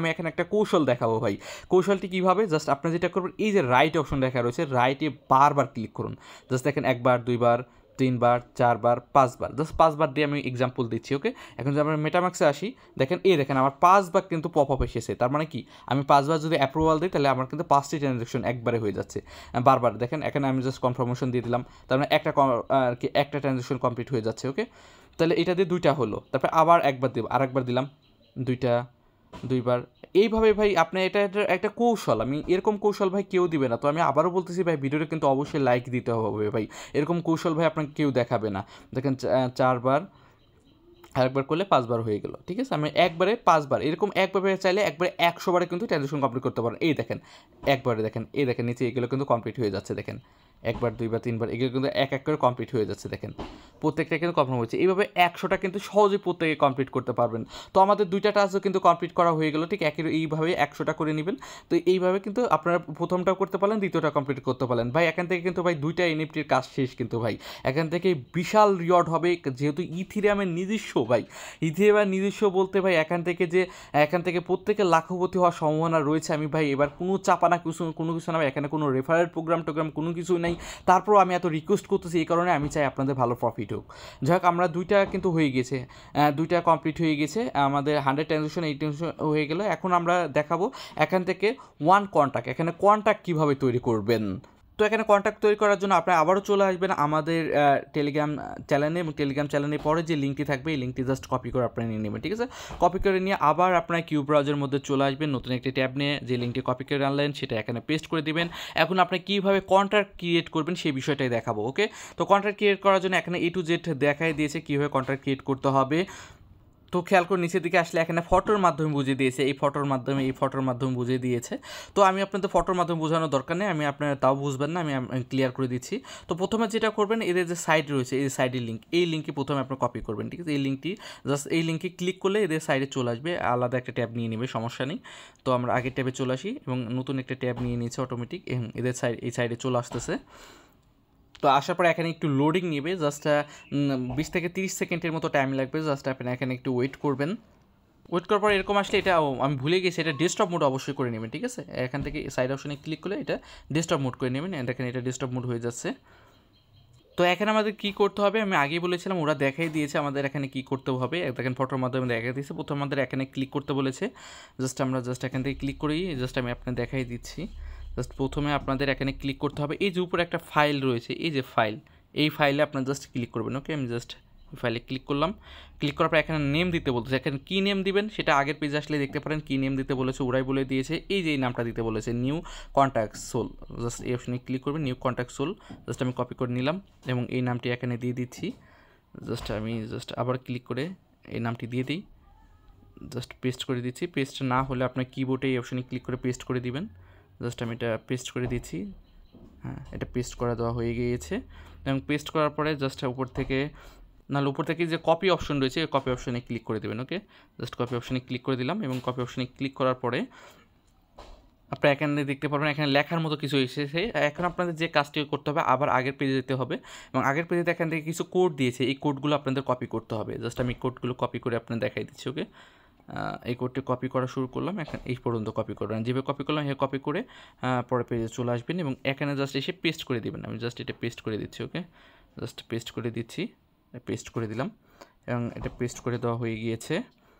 S2: আমি এখানে একটা কৌশল দেখাবো ভাই। কৌশলটি কীভাবে, জাস্ট আপনি যেটা করবেন এই যে রাইট অপশন দেখা রয়েছে, রাইটে বারবার ক্লিক করুন। জাস্ট দেখেন একবার, দুইবার, তিনবার, চারবার, পাঁচবার, জাস্ট পাঁচবার দিয়ে আমি এক্সাম্পল দিচ্ছি। ওকে, এখন যদি আমরা মেটামাক্সে আসি, দেখেন এই দেখেন আমার পাঁচবার কিন্তু পপ আপ এসেছে। তার মানে কি, আমি পাঁচবার যদি অ্যাপ্রুভাল দিই তাহলে আমার কিন্তু পাঁচটি ট্রানজ্যাকশন একবারে হয়ে যাচ্ছে বারবার। দেখেন এখানে আমি জাস্ট কনফার্মেশন দিয়ে দিলাম, তার মানে একটা আর কি একটা ট্রানজ্যাকশন কমপ্লিট হয়ে যাচ্ছে। ওকে, তাহলে এটা দিয়ে দুইটা হলো, তারপরে আবার একবার দিব, আর একবার দিলাম, দুইটা, দুইবার, এইভাবে ভাই আপনি এটা একটা কৌশল, আমি এরকম কৌশল ভাই কেউ দিবে না। তো আমি আবারও বলতেছি ভাই, ভিডিওটা কিন্তু অবশ্যই লাইক দিতে হবে ভাই, এরকম কৌশল ভাই আপনাকে কেউ দেখাবে না। দেখেন চারবার, আরেকবার করলে পাঁচবার হয়ে গেল, ঠিক আছে। আমি একবারে পাঁচবার এরকম একবারে চাইলে একবারে একশো বারে কিন্তু ট্রানজ্যাকশন কমপ্লিট করতে পারেন। এই দেখেন একবারে, দেখেন এই দেখেন নিচে এগুলো কিন্তু কমপ্লিট হয়ে যাচ্ছে, দেখেন একবার, দুইবার, তিনবার, এগুলো কিন্তু এক এক করে কমপ্লিট হয়ে যাচ্ছে। দেখেন প্রত্যেকটা কিন্তু কনফার্ম হচ্ছে। এইভাবে একশোটা কিন্তু সহজে প্রত্যেকে কমপ্লিট করতে পারবেন। তো আমাদের দুইটা টাস্কও কিন্তু কমপ্লিট করা হয়ে গেল, ঠিক একই এইভাবে একশোটা করে নেবেন। তো এইভাবে কিন্তু আপনারা প্রথমটাও করতে পারলেন, দ্বিতীয়টা কমপ্লিট করতে পারলেন ভাই। এখান থেকে কিন্তু ভাই দুইটা এনএফটির কাজ শেষ কিন্তু ভাই। এখান থেকে বিশাল রিওয়ার্ড হবে, যেহেতু ইথেরিয়ামের নিজস্ব ভাই, ইথেরিয়ামের নিজস্ব বলতে ভাই এখান থেকে যে এখান থেকে প্রত্যেকে লাখপতি হওয়ার সম্ভাবনা রয়েছে। আমি ভাই এবার কোনো চাপা না কিছু কোনো কিছু না ভাই, এখানে কোনো রেফারেল প্রোগ্রাম টোগ্রাম কোনো কিছুই নাই। তারপরও আমি এত রিকোয়েস্ট করতেছি এই কারণে, আমি চাই আপনাদের ভালো প্রফিট হোক। যাই হোক, আমরা দুইটা কিন্তু হয়ে গেছে, দুইটা কমপ্লিট হয়ে গেছে, আমাদের হান্ড্রেড ট্রানজ্যাকশন এইট ট্রানজ্যাকশন হয়ে গেল। এখন আমরা দেখাবো এখান থেকে ওয়ান কন্ট্যাক্ট, এখানে কন্ট্যাক্ট কীভাবে তৈরি করবেন। তো এখানে কন্ট্যাক্ট তৈরি করার জন্য আপনারা আবারও চলে আসবেন আমাদের টেলিগ্রাম চ্যানেলে, এবং টেলিগ্রাম চ্যানেলের পরে যে লিঙ্কটি থাকবে এই লিঙ্কটি জাস্ট কপি করে আপনারা নিয়ে নেবেন, ঠিক আছে। কপি করে নিয়ে আবার আপনার কিউ ব্রাউজারের মধ্যে চলে আসবেন, নতুন একটি ট্যাব নিয়ে যে লিঙ্কটি কপি করে আনলেন সেটা এখানে পেস্ট করে দিবেন। এখন আপনি কীভাবে কন্ট্যাক্ট ক্রিয়েট করবেন সেই বিষয়টাই দেখাবো। ওকে, তো কন্ট্যাক্ট ক্রিয়েট করার জন্য এখানে এ টু জেড দেখাই দিয়েছে কীভাবে কন্ট্যাক্ট ক্রিয়েট করতে হবে। তো খেয়াল করে নিচের দিকে আসলে এখানে ফটোর মাধ্যমে বুঝিয়ে দিয়েছে, এই ফটোর মাধ্যমে এই ফটোর মাধ্যমে বুঝিয়ে দিয়েছে। তো আমি আপনাদের ফটোর মাধ্যমে বোঝানোর দরকার নেই, আমি আপনারা তাও বুঝবেন না, আমি ক্লিয়ার করে দিচ্ছি। তো প্রথমে যেটা করবেন, এদের যে সাইড রয়েছে এই সাইডের লিঙ্ক, এই লিঙ্কে প্রথমে আপনার কপি করবেন, ঠিক আছে। এই লিঙ্কটি জাস্ট এই লিঙ্কে ক্লিক করলে এদের সাইডে চলে আসবে, আলাদা একটা ট্যাব নিয়ে নেবে, সমস্যা নেই। তো আমরা আগের ট্যাবে চলে আসি এবং নতুন একটা ট্যাব নিয়ে নিয়েছে অটোমেটিক, এদের সাইড এই সাইডে চলে আসতেছে। তো আসার পর এখানে একটু লোডিং নেবে, জাস্ট বিশ থেকে তিরিশ সেকেন্ডের মতো টাইম লাগবে। জাস্ট আপনি এখানে একটু ওয়েট করবেন। ওয়েট করার পর এরকম আসলে, এটা আমি ভুলে গেছি, এটা ডেস্কটপ মোড অবশ্যই করে নেবেন, ঠিক আছে। এখান থেকে সাইড অপশনে ক্লিক করলে এটা ডেস্কটপ মোড করে নেবেন। দেখেন এটা ডেস্কটপ মোড হয়ে যাচ্ছে। তো এখানে আমাদের কী করতে হবে, আমি আগেই বলেছিলাম, ওরা দেখাই দিয়েছে আমাদের এখানে কী করতে হবে। দেখেন ফটোর মাধ্যমে দেখাই দিয়েছে, প্রথম আমাদের এখানে ক্লিক করতে বলেছে। জাস্ট আমরা জাস্ট এখান থেকে ক্লিক করি, জাস্ট আমি আপনাকে দেখাই দিচ্ছি। জাস্ট প্রথমে আপনাদের এখানে ক্লিক করতে হবে, এই যে উপরে একটা ফাইল রয়েছে, এই যে ফাইল, এই ফাইলে আপনার জাস্ট ক্লিক করবেন। ওকে, আমি জাস্ট ফাইলে ক্লিক করলাম। ক্লিক করার পর এখানে নেম দিতে বলতেছে, এখানে কী নেম দিবেন সেটা আগের পেজে আসলে দেখতে পারেন, কী নেম দিতে বলেছে ওরাই বলে দিয়েছে। এই যে এই নামটা দিতে বলেছে, নিউ কন্ট্যাক্ট সোল, জাস্ট এই অপশনে ক্লিক করবেন, নিউ কন্ট্যাক্ট সোল, জাস্ট আমি কপি করে নিলাম এবং এই নামটি এখানে দিয়ে দিচ্ছি। জাস্ট আমি জাস্ট আবার ক্লিক করে এই নামটি দিয়ে দিই, জাস্ট পেস্ট করে দিচ্ছি। পেস্ট না হলে আপনার কিবোর্ডে এই অপশনে ক্লিক করে পেস্ট করে দিবেন। জাস্ট আমি এটা পেস্ট করে দিচ্ছি। হ্যাঁ, এটা পেস্ট করা দেওয়া হয়ে গিয়েছে এবং পেস্ট করার পরে জাস্ট উপর থেকে, নাহলে উপর থেকে যে কপি অপশন রয়েছে এই কপি অপশনে ক্লিক করে দেবেন। ওকে, জাস্ট কপি অপশনে ক্লিক করে দিলাম এবং কপি অপশনে ক্লিক করার পরে আপনারা এখানে দেখতে পারবেন এখানে লেখার মতো কিছু এসেছে। এখন আপনাদের যে কাজটি করতে হবে, আবার আগের পেজে যেতে হবে এবং আগের পেজে এখান থেকে কিছু কোড দিয়েছে, এই কোডগুলো আপনাদের কপি করতে হবে। জাস্ট আমি কোডগুলো কপি করে আপনাদের দেখাই দিচ্ছি। ওকে, এই কোডটি কপি করা শুরু করলাম, এখন এই পর্যন্ত কপি করবেন, যেভাবে কপি করলাম এই কপি করে পরে পেজে চলে আসবেন এবং এখানে জাস্ট এসে পেস্ট করে দেবেন। আমি জাস্ট এটা পেস্ট করে দিচ্ছি। ওকে, জাস্ট পেস্ট করে দিচ্ছি, পেস্ট করে দিলাম এবং এটা পেস্ট করে দেওয়া হয়ে গিয়েছে।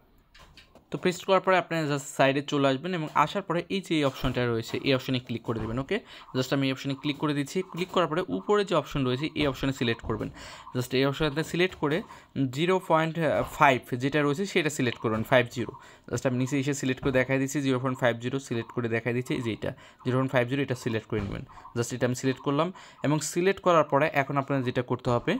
S2: তো পেস্ট করার পরে আপনারা জাস্ট সাইডে চলে আসবেন এবং আসার পরে এই যে এই অপশনটা রয়েছে এই অপশনে ক্লিক করে দেবেন। ওকে, জাস্ট আমি এই অপশনে ক্লিক করে দিচ্ছি। ক্লিক করার পরে উপরে যে অপশন রয়েছে এই অপশনে সিলেক্ট করবেন। জাস্ট এই অপশনটা সিলেক্ট করে জিরো পয়েন্ট ফাইভ যেটা রয়েছে সেটা সিলেক্ট করবেন, ফাইভ জিরো। জাস্ট আমি নিচে এসে সিলেক্ট করে দেখাই দিচ্ছি, zero point five zero select করে দেখাই দিচ্ছি, এই যে এটা জিরো পয়েন্ট ফাইভ জিরো এটা সিলেক্ট করে নেবেন। জাস্ট এটা আমি সিলেক্ট করলাম এবং সিলেক্ট করার পরে এখন আপনারা যেটা করতে হবে,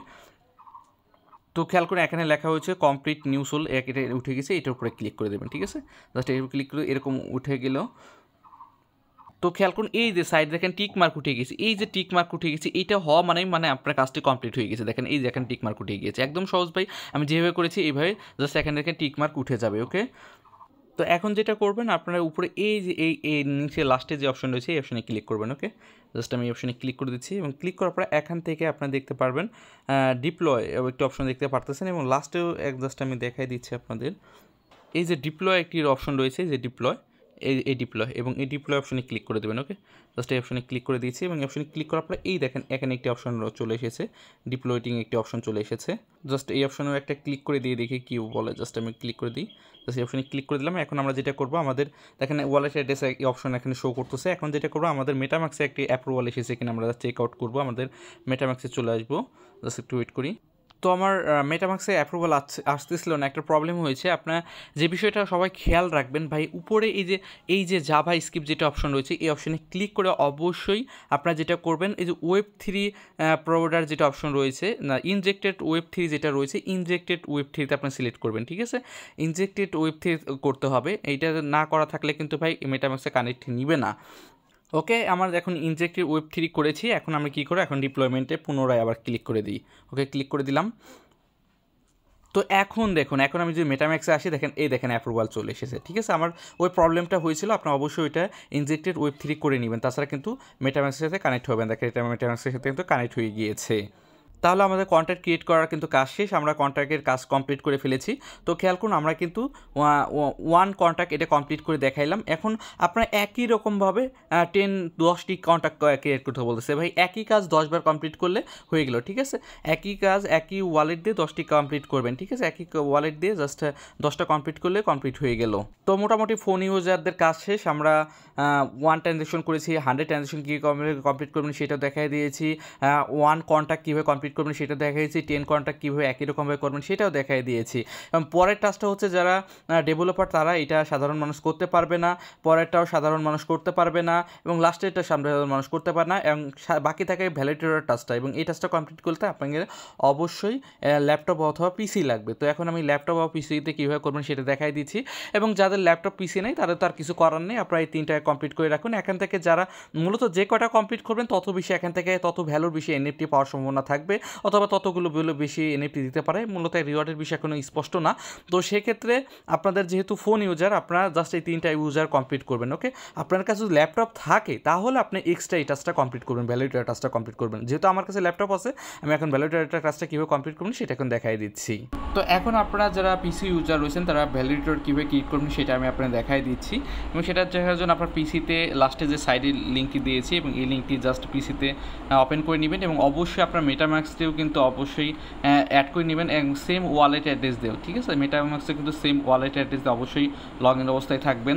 S2: তো খেয়াল করে এখানে লেখা হয়েছে কমপ্লিট নিউ সোল, এটা উঠে গেছে, এটার উপরে ক্লিক করে দেবেন, ঠিক আছে। জাস্ট এর উপরে ক্লিক করে এরকম উঠে গেল। তো খেয়াল করুন এই যে সাইড দেখেন টিক মার্ক উঠে গেছে, এই যে টিক মার্ক উঠে গেছে এইটা হওয়া মানে মানে আপনার কাজটি কমপ্লিট হয়ে গেছে। দেখেন এই যে এখানে টিক মার্ক উঠে গিয়েছে, একদম সহজ ভাই, আমি যেভাবে করেছি এইভাবে জাস্ট এখানে দেখেন টিক মার্ক উঠে যাবে। ওকে, তো এখন যেটা করবেন আপনারা উপরে এই যে এই এই নিচে লাস্টে যে অপশন রয়েছে এই অপশনে ক্লিক করবেন। ওকে, জাস্ট আমি এই অপশনে ক্লিক করে দিচ্ছি এবং ক্লিক করার পরে এখান থেকে আপনারা দেখতে পারবেন ডিপ্লয় একটি অপশন দেখতে পারতেছেন এবং লাস্টেও এক জাস্ট আমি দেখাই দিচ্ছি আপনাদের, এই যে ডিপ্লয় একটি অপশন রয়েছে, যে ডিপ্লয় এই এই ডিপ্লয় এবং এই ডিপ্লয় অপশনে ক্লিক করে দেবেন। ওকে, জাস্ট এই অপশনে ক্লিক করে দিয়েছি এবং এই অপশনে ক্লিক করার পরে এই দেখেন এখানে একটি অপশন চলে এসেছে, ডিপ্লয়টিং একটি অপশন চলে এসেছে। জাস্ট এই অপশনেও একটা ক্লিক করে দিয়ে দেখি কী বলে, জাস্ট আমি ক্লিক করে দিই। জাস্ট এই অপশনে ক্লিক করে দিলাম। এখন আমরা যেটা করবো, আমাদের দেখেন ওয়ালেট অ্যাড্রেস এই অপশন এখানে শো করতেছে। এখন যেটা করবো, আমাদের মেটাম্যাক্সে একটি অ্যাপ্রুভাল এসেছে কিনা আমরা চেক আউট করবো। আমাদের মেটাম্যাক্সে চলে আসবো, জাস্ট একটু ওয়েট করি। তো আমার মেটামাক্সে অ্যাপ্রুভাল আসছে আসতেছিল না, একটা প্রবলেম হয়েছে। আপনার যে বিষয়টা সবাই খেয়াল রাখবেন ভাই, উপরে এই যে এই যে জাভা স্ক্রিপ্ট যেটা অপশন রয়েছে, এই অপশনে ক্লিক করে অবশ্যই আপনারা যেটা করবেন, এই যে ওয়েব থ্রি প্রোভাইডার যেটা অপশন রয়েছে না, ইনজেক্টেড ওয়েব থ্রি যেটা রয়েছে, ইনজেক্টেড ওয়েব থ্রিতে আপনি সিলেক্ট করবেন। ঠিক আছে, ইনজেক্টেড ওয়েব থ্রি করতে হবে। এইটা না করা থাকলে কিন্তু ভাই মেটামাক্সে কানেক্ট নিবে না। ওকে, আমার এখন ইনজেক্টেড ওয়েব থ্রি করেছি। এখন আমি কী করব, এখন ডিপ্লয়মেন্টে পুনরায় আবার ক্লিক করে দিই। ওকে, ক্লিক করে দিলাম। তো এখন দেখুন, এখন আমি যদি মেটাম্যাক্সে আসি, দেখেন এই দেখেন অ্যাপ্রুভাল চলে এসেছে। ঠিক আছে, আমার ওই প্রবলেমটা হয়েছিল, আপনার অবশ্যই ওইটা ইনজেক্টেড ওয়েব থ্রি করে নেবেন, তাছাড়া কিন্তু মেটাম্যাক্সের সাথে কানেক্ট হবেন। দেখেন এটা মেটাম্যাক্সের সাথে কিন্তু কানেক্ট হয়ে গিয়েছে। তাহলে আমাদের কন্ট্যাক্ট ক্রিয়েট করার কিন্তু কাজ শেষ, আমরা কন্ট্যাক্টের কাজ কমপ্লিট করে ফেলেছি। তো খেয়াল করুন, আমরা কিন্তু ওয়ান কন্ট্যাক্ট এটা কমপ্লিট করে দেখাইলাম। এখন আপনারা একই রকমভাবে টেন দশটি কন্ট্যাক্ট ক্রিয়েট করতে বলতেছে ভাই, একই কাজ দশবার কমপ্লিট করলে হয়ে গেল। ঠিক আছে, একই কাজ একই ওয়ালেট দিয়ে দশটি কমপ্লিট করবেন। ঠিক আছে, একই ওয়ালেট দিয়ে জাস্ট দশটা কমপ্লিট করলে কমপ্লিট হয়ে গেল। তো মোটামুটি ফোন ইউজারদের কাজ শেষ। আমরা ওয়ান ট্রানজ্যাকশন করেছি, হান্ড্রেড ট্রানজ্যাকশন কী কমপ্লিট করবেন সেটা দেখাই দিয়েছি, ওয়ান কন্ট্যাক্ট কীভাবে কমপ্লিট করবেন সেটা দেখাইছি, টেন কন্ট্যাক্ট কীভাবে একই রকমভাবে করবেন সেটাও দেখাই দিয়েছি। এবং পরের টাস্কটা হচ্ছে যারা ডেভেলপার তারা এটা সাধারণ মানুষ করতে পারবে না, পরেরটাও সাধারণ মানুষ করতে পারবে না, এবং লাস্টেরটা সাধারণ মানুষ করতে পারে না, এবং বাকি থাকে ভ্যালিডেটর টাস্কটা। এবং এই টাস্কটা কমপ্লিট করতে আপনাকে অবশ্যই ল্যাপটপ অথবা পিসি লাগবে। তো এখন আমি ল্যাপটপ বা পিসিতে কীভাবে করবেন সেটা দেখাই দিচ্ছি। এবং যাদের ল্যাপটপ পিসি নেই তাদের তো আর কিছু করার নেই, আপনারা এই তিনটায় কমপ্লিট করে রাখুন। এখান থেকে যারা মূলত যে কটা কমপ্লিট করবেন তত বেশি এখান থেকে তত ভ্যালুর বেশি এনএফটি পাওয়ার সম্ভাবনা থাকবে, অথবা ততগুলো বেশি এনএফটি দিতে পারে। মূলত রিওয়ার্ডের বিষয় এখনো স্পষ্ট না। তো সেক্ষেত্রে আপনাদের যেহেতু ফোন ইউজার, আপনারা জাস্ট এই তিনটা ইউজার কমপ্লিট করবেন। ওকে, আপনার কাছে যদি ল্যাপটপ থাকে তাহলে আপনি এক্সট্রা এই টাস্কটা কমপ্লিট করবেন, ভ্যালিডেটর টাস্কটা কমপ্লিট করবেন। যেহেতু আমার কাছে ল্যাপটপ আছে, আমি এখন ভ্যালিডেটর টাস্কটা কীভাবে কমপ্লিট করবেন সেটা এখন দেখাই দিচ্ছি। তো এখন আপনারা যারা পিসি ইউজার রয়েছেন তারা ভ্যালিডেটর কীভাবে ক্লিক করবেন সেটা আমি আপনাদের দেখাই দিচ্ছি। এবং সেটা দেখার জন্য আপনার পিসিতে লাস্টে যে সাইডের লিঙ্কটি দিয়েছি এবং এই লিঙ্কটি জাস্ট পিসিতে ওপেন করে নেবেন, এবং অবশ্যই আপনার মেটাম্যাক্সতেও কিন্তু অবশ্যই অ্যাড করে নেবেন, এবং সেম ওয়ালেট অ্যাড্রেস দেও। ঠিক আছে, মেটাম্যাক্সে কিন্তু সেম ওয়ালেট অ্যাড্রেস দিয়ে অবশ্যই লগ ইন অবস্থায় থাকবেন।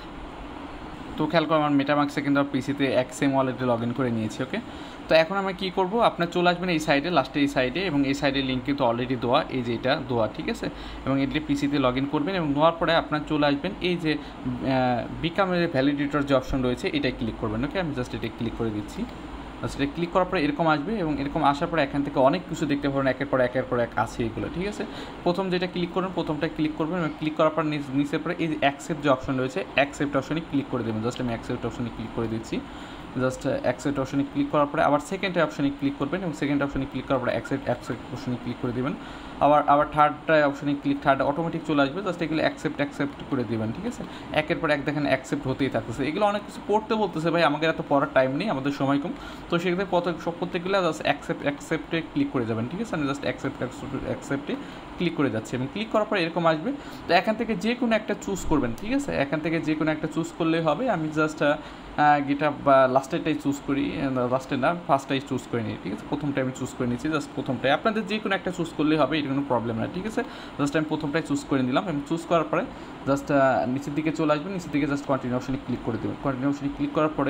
S2: তো খেয়াল করে আমার মেটাম্যাক্সে কিন্তু পিসিতে এক সেম ওয়ালেটে লগ ইন করে নিয়েছি। ওকে, তো এখন আমরা কী করবো, আপনার চলে আসবেন এই সাইডে, লাস্টে এই সাইডে, এবং এই সাইডের লিঙ্ক কিন্তু অলরেডি দেওয়া, এই যে এটা দেওয়া। ঠিক আছে, এবং এটি পিসিতে লগ ইন করবেন, এবং নেওয়ার পরে আপনার চলে আসবেন এই যে বিকামের ভ্যালিডেটর যে অপশন রয়েছে এটাই ক্লিক করবেন। ওকে, আমি জাস্ট এটা ক্লিক করে দিচ্ছি। সেটা ক্লিক করার পরে এরকম আসবে, এবং এরকম আসার পরে এখান থেকে অনেক কিছু দেখতে পাবেন, একের পর একের পর এক আছে এগুলো। ঠিক আছে, প্রথম যেটা ক্লিক করবেন প্রথমটা ক্লিক করবেন, এবং ক্লিক করার পর নিচের পরে এই যে অ্যাকসেপ্ট যে অপশন রয়েছে অ্যাকসেপ্ট অপশনে ক্লিক করে দেবেন। জাস্ট আমি অ্যাকসেপ্ট অপশনে ক্লিক করে দিচ্ছি। জাস্ট অ্যাকসেপ্ট অপশনে ক্লিক করার পরে আবার সেকেন্ড অপশনে ক্লিক করবেন, এবং সেকেন্ড অপশনে ক্লিক করার পরে অ্যাকসেপ্ট অ্যাকসেপ্ট অপশনে ক্লিক করে দেবেন। আবার আবার থার্ডটা অপশনে ক্লিক, থার্ড অটোমেটিক চলে আসবে, জাস্ট এগুলো অ্যাকসেপ্ট অ্যাকসেপ্ট করে দেবেন। ঠিক আছে, একের পর এক দেখেন অ্যাকসেপ্ট হতেই থাকতেছে। এগুলো অনেক কিছু পড়তে বলতেছে ভাই, আমাদের এত পড়ার টাইম নেই, আমাদের সময় কম। তো সেক্ষেত্রে প্রত্যেক সব প্রত্যেকগুলো জাস্ট অ্যাকসেপ্ট অ্যাকসেপ্টে ক্লিক করে যাবেন। ঠিক আছে, আমি জাস্ট অ্যাকসেপ্ট অ্যাকসেপ্টে ক্লিক করে যাচ্ছি, এবং ক্লিক করার পর এরকম আসবে। তো এখান থেকে যে কোনো একটা চুজ করবেন। ঠিক আছে, এখান থেকে যে কোনো একটা চুজ করলেই হবে। আমি জাস্ট যেটা লাস্টেরটাই চুজ করি, লাস্টে না ফার্স্টটাই চুজ করে নিই। ঠিক আছে, প্রথমটাই আমি চুজ করে নিচ্ছি, জাস্ট প্রথমটাই। আপনাদের যে কোনো একটা চুজ করলেই হবে, এটা কোনো প্রবলেম না। ঠিক আছে, জাস্ট আমি প্রথমটাই চুজ করে নিলাম, এবং চুজ করার পরে জাস্ট নিচের দিকে চলে আসবেন, নিচের দিকে জাস্ট কন্টিনিউ অপশনে ক্লিক করে দেবেন। কন্টিনিউ অপশনে ক্লিক করার পরে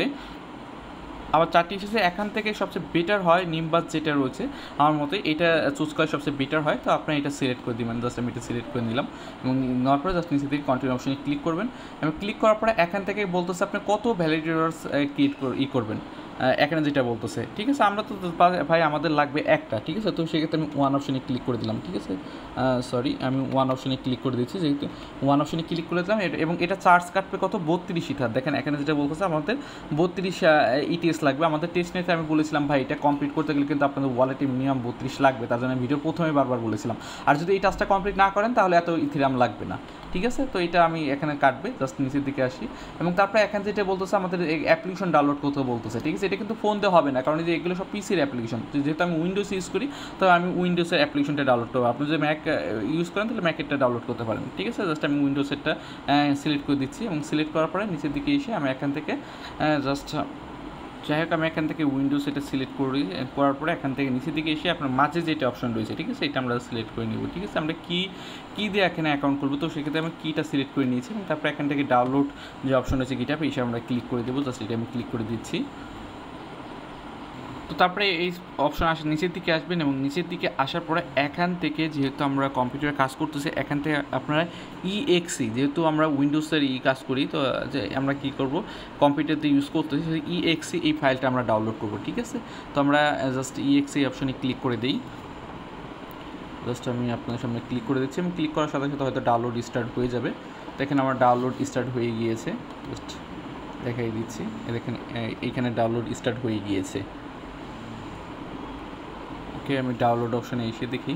S2: আবার চারটি এসেছে, এখান থেকে সবচেয়ে বেটার হয় নিমবাস যেটা রয়েছে আমার মতে এটা চুজ করা সবচেয়ে বেটার হয়। তো আপনারা এটা সিলেক্ট করে দিবেন, জাস্ট আমি এটা সিলেক্ট করে নিলাম, এবং নেওয়ার পরে জাস্ট নিচে থেকে কন্টিনিউ অপশনে ক্লিক করবেন, এবং ক্লিক করার পরে এখান থেকে বলতেছে আপনি কত ভ্যালিডেটরস ক্রিয়েট ই করবেন এখানে যেটা বলতেছে। ঠিক আছে, আমরা তো ভাই আমাদের লাগবে একটা। ঠিক আছে, তো সেক্ষেত্রে আমি ওয়ান অপশনে ক্লিক করে দিলাম। ঠিক আছে, সরি আমি ওয়ান অপশনে ক্লিক করে দিচ্ছি, যেহেতু ওয়ান অপশনে ক্লিক করে দিলাম, এবং এটা চার্জ কাটবে কত বত্রিশ ইথার। দেখেন এখানে যেটা বলতেছে আমাদের বত্রিশ ইটিএস লাগবে। আমাদের টেস্টনেটে আমি বলেছিলাম ভাই এটা কমপ্লিট করতে গেলে কিন্তু আপনাদের ওয়ালেটে মিনিমাম বত্রিশ লাগবে, তার জন্য ভিডিও প্রথমে বারবার বলেছিলাম। আর যদি এই টাস্কটা কমপ্লিট না করেন তাহলে এত ইথেরিয়াম লাগবে না। ঠিক আছে, তো এটা আমি এখানে কাটবে, জাস্ট নিচের দিকে আসি, এবং তারপরে এখান যেটা বলতেছে আমাদের অ্যাপ্লিকেশন ডাউনলোড করতে বলতেছে। ঠিক আছে,
S1: এটা কিন্তু ফোন দিয়ে হবে না, কারণ যে এগুলো সব পিসির অ্যাপ্লিকেশন। যেহেতু আমি উইন্ডোজ ইউজ করি তো আমি উইন্ডোজের অ্যাপ্লিকেশনটা ডাউনলোড করবো। আপনি যদি ম্যাক ইউজ করেন তাহলে ম্যাকেরটা ডাউনলোড করতে পারেন, ঠিক আছে। জাস্ট আমি উইন্ডোজেরটা সিলেক্ট করে দিচ্ছি এবং সিলেক্ট করার পরে নিচের দিকে এসে আমি এখান থেকে জাস্ট যাই হোক আমি এখান থেকে উইন্ডোজ এটা সিলেক্ট করি, করার পরে এখান থেকে নিচের দিকে এসে আপনার মাঝে যেটা অপশন রয়েছে, ঠিক আছে, এটা আমরা সিলেক্ট করে নিব, ঠিক আছে। আমরা কি কী দিয়ে এখানে অ্যাকাউন্ট করবো, তো সেক্ষেত্রে আমি কিটা সিলেক্ট করে নিয়েছি এবং তারপরে এখান থেকে ডাউনলোড যে অপশন রয়েছে কিটা এসে আমরা ক্লিক করে দেবো। জাস্ট এটা আমি ক্লিক করে দিচ্ছি। তো তারপরে এই অপশন আসে নিচের দিকে আসবেন এবং নিচের দিকে আসার পরে এখান থেকে যেহেতু আমরা কম্পিউটারে কাজ করতেছি এখান থেকে আপনারা ইএক্সি, যেহেতু আমরা উইন্ডোজের ই কাজ করি তো যে আমরা কী করব কম্পিউটারতে ইউজ করতেছি ইএক্সি এই ফাইলটা আমরা ডাউনলোড করব, ঠিক আছে। তো আমরা জাস্ট ইএক্সি অপশনে ক্লিক করে দিই। জাস্ট আমি আপনার সামনে ক্লিক করে দিচ্ছি এবং ক্লিক করার সাথে সাথে হয়তো ডাউনলোড স্টার্ট হয়ে যাবে। দেখেন আমার ডাউনলোড স্টার্ট হয়ে গিয়েছে, জাস্ট দেখাই দিচ্ছি, দেখেন এইখানে ডাউনলোড স্টার্ট হয়ে গিয়েছে। ওকে আমি ডাউনলোড অপশানে এসে দেখি,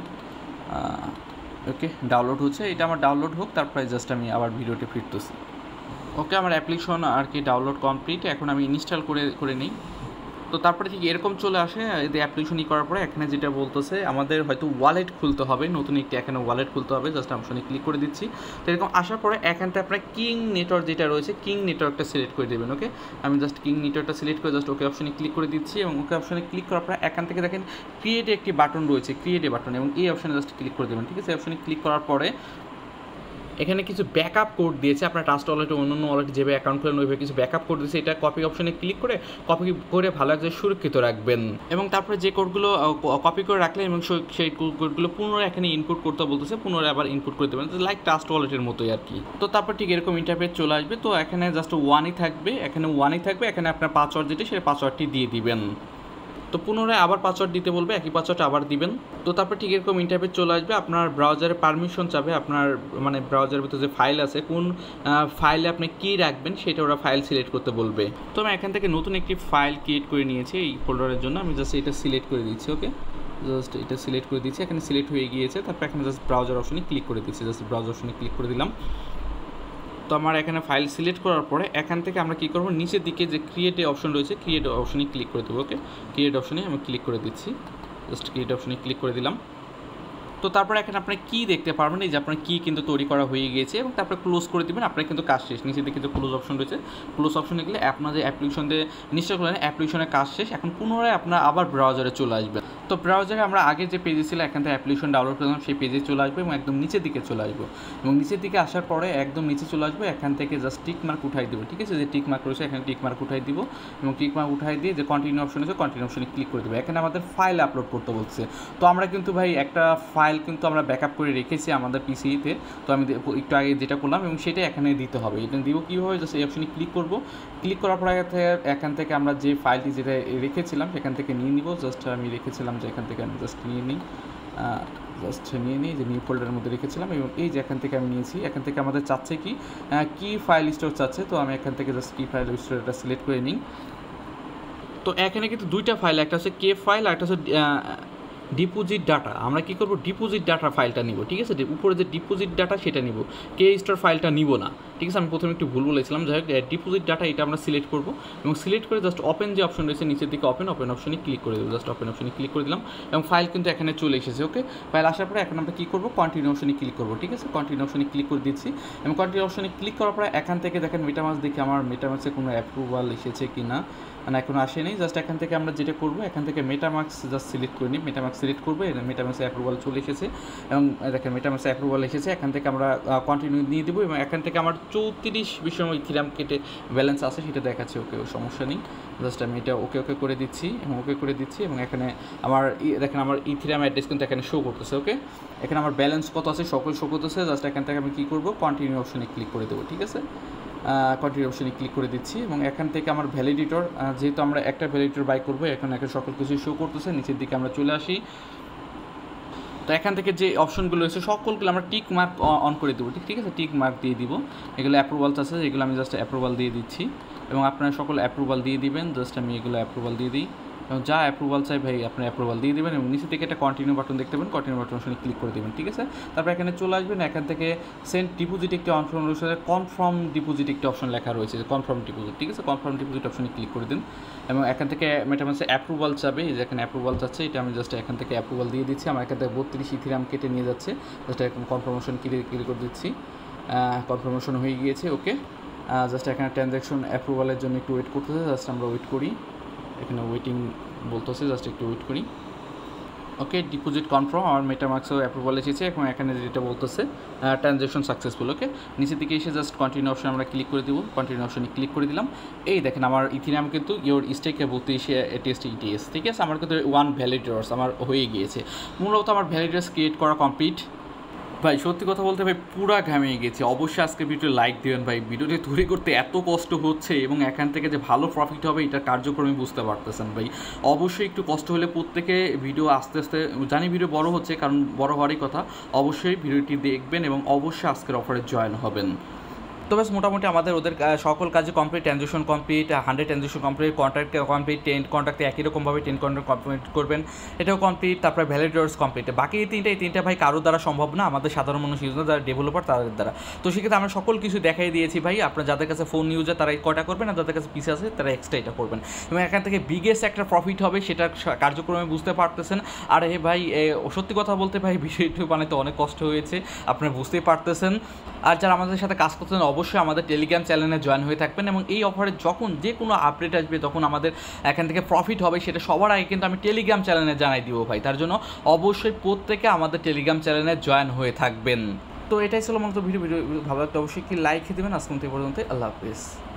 S1: ওকে ডাউনলোড হচ্ছে, এটা আমার ডাউনলোড হোক, তারপরে জাস্ট আমি আবার ভিডিওতে ফিরতেছি। ওকে আমার অ্যাপ্লিকেশন আর কি ডাউনলোড কমপ্লিট, এখন আমি ইনস্টল করে করে নিই। তো তারপরে ঠিক এরকম চলে আসে এদের অ্যাপ্লিকেশন ই করার পরে এখানে যেটা বলতেছে আমাদের হয়তো ওয়ালেট খুলতে হবে, নতুন একটি এখানে ওয়ালেট খুলতে হবে। জাস্ট অপশনে ক্লিক করে দিচ্ছি। তো এরকম আসার পরে এখানটা আপনার কিং নেটওয়ার্ক যেটা রয়েছে কিং নেটওয়ার্কটা সিলেক্ট করে দেবেন। ওকে আমি জাস্ট কিং নেটওয়ার্কটা সিলেক্ট করে জাস্ট ওকে অপশনে ক্লিক করে দিচ্ছি এবং ওকে অপশনে ক্লিক করার পরে এখান থেকে দেখেন ক্রিয়েটে একটি বাটন রয়েছে, ক্রিয়েটে বাটন, এবং এই অপশনে জাস্ট ক্লিক করে দেবেন, ঠিক আছে। অপশনে ক্লিক করার পরে এখানে কিছু ব্যাকআপ কোড দিয়েছে, আপনার ট্রাস্ট ওয়ালেটে অন্যান্য ওয়ালেটে যেভাবে অ্যাকাউন্ট করেন ওইভাবে কিছু ব্যাকআপ কোড দিয়েছে, এটা কপি অপশনে ক্লিক করে কপি করে ভালো একজন সুরক্ষিত রাখবেন। এবং তারপরে যে কোডগুলো কপি করে রাখলেন এবং সেই কোডগুলো পুনরায় এখানে ইনপুট করতে বলতেছে, পুনরায় আবার ইনপুট করে দেবেন, লাইক ট্রাস্ট ওয়ালেটের মতোই আর কি। তো তারপর ঠিক এরকম ইন্টারফেস চলে আসবে। তো এখানে জাস্ট ওয়ানই থাকবে, এখানে ওয়ানই থাকবে, এখানে আপনার পাসওয়ার্ড যেটা সেই পাসওয়ার্ডটি দিয়ে দিবেন। তো পুনরায় আবার পাসওয়ার্ড দিতে বলবে, একই পাসওয়ার্ড আবার দিবেন। তো তারপর ঠিক এরকম ইন্টারফেস চলে আসবে, আপনার ব্রাউজারে পারমিশন চাবে, আপনার মানে ব্রাউজারের ভিতরে যে ফাইল আছে কোন ফাইলে আপনি কী রাখবেন সেটা ওরা ফাইল সিলেক্ট করতে বলবে। তো আমি এখান থেকে নতুন একটি ফাইল ক্রিয়েট করে নিয়েছি এই ফোল্ডারের জন্য, আমি জাস্ট এটা সিলেক্ট করে দিচ্ছি। ওকে জাস্ট এটা সিলেক্ট করে দিচ্ছি, এখানে সিলেক্ট হয়ে গিয়েছে। তারপর এখানে জাস্ট ব্রাউজার অপশনে ক্লিক করে দিচ্ছি, জাস্ট ব্রাউজার অপশনে ক্লিক করে দিলাম। তো আমার এখানে ফাইল সিলেক্ট করার পরে এখান থেকে আমরা কী করবো, নিচের দিকে যে ক্রিয়েটে অপশন রয়েছে ক্রিয়েট অপশনে ক্লিক করে দেবো। ওকে ক্রিয়েট অপশনে আমি ক্লিক করে দিচ্ছি, জাস্ট ক্রিয়েট অপশনে ক্লিক করে দিলাম। তো তারপরে এখানে আপনার কী দেখতে পারবেন, এই যে আপনার কী কিন্তু তৈরি করা হয়ে গিয়েছে এবং তারপরে ক্লোজ করে দেবেন, আপনার কিন্তু কাজ শেষ। নিচের দিকে যে ক্লোজ অপশন রয়েছে ক্লোজ অপশনে গেলে আপনার যে অ্যাপ্লিকেশন দিয়ে নিশ্চয় করলেন অ্যাপ্লিকেশনের কাজ শেষ। এখন পুনরায় আপনার আবার ব্রাউজারে চলে আসবেন। তো ব্রাউজারে আমরা আগে যে পেজে ছিল এখান থেকে অ্যাপ্লিকেশন ডাউনলোড করলাম সেই পেজে চলে আসবো এবং একদম নিচের দিকে চলে আসবো এবং নিচের দিকে আসার পরে একদম নিচে চলে আসবো, এখান থেকে জাস্ট টিক মার্ক উঠাই দেবো, ঠিক আছে। যে টিক মার্ক রয়েছে এখানে টিক মার্ক উঠাই দিব এবং টিক মার্ক উঠাই দিয়ে যে কন্টিনিউ অপশন আছে কন্টিনিউ অপশনে ক্লিক করে দেবো। এখানে আমাদের ফাইল আপলোড করতে বলছে। তো আমরা কিন্তু ভাই একটা ফাইল কিন্তু আমরা ব্যাকআপ করে রেখেছি আমাদের পিসিতে, তো আমি একটু আগে যেটা করলাম এবং সেটা এখানে দিতে হবে। এটা দিব কীভাবে, জাস্ট এই অপশনে ক্লিক করবো, ক্লিক করার পরে এখান থেকে আমরা যে ফাইলটি যেটা রেখেছিলাম সেখান থেকে নিয়ে নিব। জাস্ট আমি রেখেছিলাম যে এখান থেকে আমি জাস্ট নিয়ে নিই, জাস্ট নিয়ে নিই যে নিউ ফোল্ডারের মধ্যে রেখেছিলাম এবং এই যে এখান থেকে আমি নিয়েছি। এখান থেকে আমাদের চাচ্ছে কি কি ফাইল স্টোর চাচ্ছে, তো আমি এখান থেকে জাস্ট কি ফাইল স্টোরটা সিলেক্ট করে নিই। তো এখানে কিন্তু দুইটা ফাইল, একটা হচ্ছে কে ফাইল আর একটা হচ্ছে ডিপোজিট ডাটা। আমরা কী করবো, ডিপোজিট ডাটা ফাইলটা নিব, ঠিক আছে। উপরে যে ডিপোজিট ডাটা সেটা নিব, কে স্টোর ফাইলটা নিব না, ঠিক আছে। আমি প্রথমে একটু ভুল বলেছিলাম। যাই হোক ডিপোজিট ডাটা এটা আমরা সিলেক্ট করব এবং সিলেক্ট করে জাস্ট ওপেন যে অপশন রয়েছে নিচের দিকে ওপেন ওপেন অপশনে ক্লিক করে দেবো। জাস্ট ওপেন অপশনে ক্লিক করে দিলাম এবং ফাইল কিন্তু এখানে চলে এসেছে। ওকে ফাইল আসার পরে এখন আমরা কী করবো, কন্টিনিউ অপশনে ক্লিক করবো, ঠিক আছে। কন্টিনিউ অপশনে ক্লিক করে দিচ্ছি এবং কন্টিনিউ অপশনে ক্লিক করার পরে এখান থেকে দেখেন মেটামাস দেখি আমার মেটামাসে কোনো অ্যাপ্রুভাল এসেছে কি না, মানে এখন আসেনি। জাস্ট এখান থেকে আমরা যেটা করবো, এখান থেকে মেটামাক্স জাস্ট সিলেক্ট করে নিই, মেটামাক্স সিলেক্ট করবো, মেটামাক্সে অ্যাপ্রুভাল চলে এসেছে এবং দেখেন মেটামাক্সে অ্যাপ্রুভাল এসেছে। এখান থেকে আমরা কন্টিনিউ নিয়ে দেবো এবং এখান থেকে আমার চৌত্রিশ বিষয় ইথিরাম কেটে ব্যালেন্স আছে সেটা দেখাচ্ছে। ওকে সমস্যা নেই, জাস্ট আমি এটা ওকে ওকে করে দিচ্ছি এবং ওকে করে দিচ্ছি এবং এখানে আমার দেখেন আমার ইথিরাম অ্যাড্রেস কিন্তু এখানে শো করতেছে। ওকে এখানে আমার ব্যালেন্স কত আছে সকল শো করতেছে। জাস্ট এখান থেকে আমি কী করবো, কন্টিনিউ অপশনে ক্লিক করে দেবো, ঠিক আছে। কন্টিনিউ অপশনে ক্লিক করে দিচ্ছি এবং এখান থেকে আমার ভ্যালিডেটর, যেহেতু আমরা একটা ভ্যালিডেটর বাই করবো এখন এখন সকল কিছু শো করতেছে। নিচের দিকে আমরা চলে আসি। তো এখান থেকে যে অপশনগুলো রয়েছে সকলগুলো আমরা টিক মার্ক অন করে দেবো, ঠিক ঠিক আছে। টিক মার্ক দিয়ে দিব, এগুলো অ্যাপ্রুভালস আছে যেগুলো আমি জাস্ট অ্যাপ্রুভাল দিয়ে দিচ্ছি এবং আপনারা সকল অ্যাপ্রুভাল দিয়ে দিবেন। জাস্ট আমি এগুলো অ্যাপ্রুভাল দিয়ে দিই এবং যা অ্যাপ্রুভাল চাই ভাই আপনি অ্যাপ্রুভাল দিয়ে দেবেন এবং নিচে থেকে একটা কন্টিনিউ বাটন দেখতে পাবেন, কন্টিনিউ বাটন অপশনে ক্লিক করে দেবেন, ঠিক আছে। তারপর এখানে চলে আসবেন, এখান থেকে সেন্ড ডিপোজিট একটি অপশন রয়েছে, কনফার্ম ডিপোজিট একটি অপশন লেখা রয়েছে, কনফার্ম ডিপোজিট, ঠিক আছে। কনফার্ম ডিপোজিট অপশনে ক্লিক করে দিন এবং এখান থেকে মেটামাসে অ্যাপ্রুভাল চাবে, এই যে এখানে অ্যাপ্রুভাল চাচ্ছে, এটা আমি জাস্ট এখান থেকে অ্যাপ্রুভাল দিয়ে দিচ্ছি। আমার এখান থেকে বত্রিশ ইথিরাম কেটে নিয়ে যাচ্ছে, জাস্ট এখন কনফার্মেশন ক্লিক ক্লিক করে দিচ্ছি, কনফার্মেশন হয়ে গিয়েছে, ওকে। জাস্ট এখানে ট্রানজ্যাকশন অ্যাপ্রুভালের জন্য একটু ওয়েট করতেছে, জাস্ট আমরা ওয়েট করি, এখানে ওয়েটিং বলতেছে, জাস্ট একটু ওয়েট করি, ওকে। ডিপোজিট কনফার্ম, আমার মেটামাক্সও অ্যাপ্রুভাল এসেছে এবং এখানে যেটা বলতেছে ট্রানজ্যাকশন সাকসেসফুল, ওকে। নিচের দিকে এসে জাস্ট কন্টিনিউ অপশন আমরা ক্লিক করে দিব, কন্টিনিউ অপশনে ক্লিক করে দিলাম। এই দেখেন আমার ইথিরিয়াম কিন্তু ইওর স্টেকে বত্রিশ এটিএস ইটিএস, ঠিক আছে। আমার কিন্তু ওয়ান ভ্যালিডেটস আমার হয়ে গিয়েছে, মূলত আমার ভ্যালিডেটস ক্রিয়েট করা কমপ্লিট। ভাই সত্যি কথা বলতে ভাই পুরা ঘামিয়ে গেছি। অবশ্যই আজকে ভিডিও লাইক দিবেন ভাই, ভিডিওটি তৈরি করতে এত কষ্ট হচ্ছে এবং এখান থেকে যে ভালো প্রফিট হবে এটা কার্যক্রমে বুঝতে পারতেছেন ভাই। অবশ্যই একটু কষ্ট হলে প্রত্যেকে ভিডিও আস্তে আস্তে, জানি ভিডিও বড় হচ্ছে কারণ বড় হওয়ারই কথা, অবশ্যই ভিডিওটি দেখবেন এবং অবশ্যই আজকের অফারে জয়েন হবেন। তো ব্যাস মোটামুটি আমাদের ওদের সকল কাজে complete, transaction complete, hundred transaction complete, contract complete, ten কন্ট্রাক্টে একই রকমভাবে টেন কন্ট্রাক্ট কমপ্লিট করবেন, এটাও কমপ্লিট। তারপরে ভ্যালিডেটস কমপ্লিট, বাকি এই তিনটা এই তিনটা ভাই কারোর দ্বারা সম্ভব না, আমাদের সাধারণ মানুষ ইউজ না, যারা ডেভেলপার তাদের দ্বারা। তো সেক্ষেত্রে আমরা সকল কিছু দেখাই দিয়েছি ভাই। আপনার যাদের কাছে ফোন ইউজার তারা কটা করবেন, আর যাদের কাছে পিসি আছে তারা এক্সট্রা এটা করবেন এবং এখান থেকে বিগেস্ট একটা প্রফিট হবে সেটা কার্যক্রমে বুঝতে পারতেছেন। আর হে ভাই সত্যি কথা বলতে ভাই ভিডিও বানাতে অনেক কষ্ট হয়েছে, আপনারা বুঝতেই পারতেছেন। আর যারা আমাদের সাথে কাজ করতেছেন অবশ্যই আমাদের টেলিগ্রাম চ্যানেলে জয়েন হয়ে থাকবেন এবং এই অফারে যখন যে কোনো আপডেট আসবে তখন আমাদের এখান থেকে প্রফিট হবে সেটা সবার আগে কিন্তু আমি টেলিগ্রাম চ্যানেলে জানাই দিব ভাই। তার জন্য অবশ্যই প্রত্যেকে আমাদের টেলিগ্রাম চ্যানেলে জয়েন হয়ে থাকবেন। তো এটাই ছিল মূলত ভিডিও ভিডিও ভালো লাগলে অবশ্যই কি লাইক দেবেন। আজকে পর্যন্ত, আল্লাহ হাফিজ।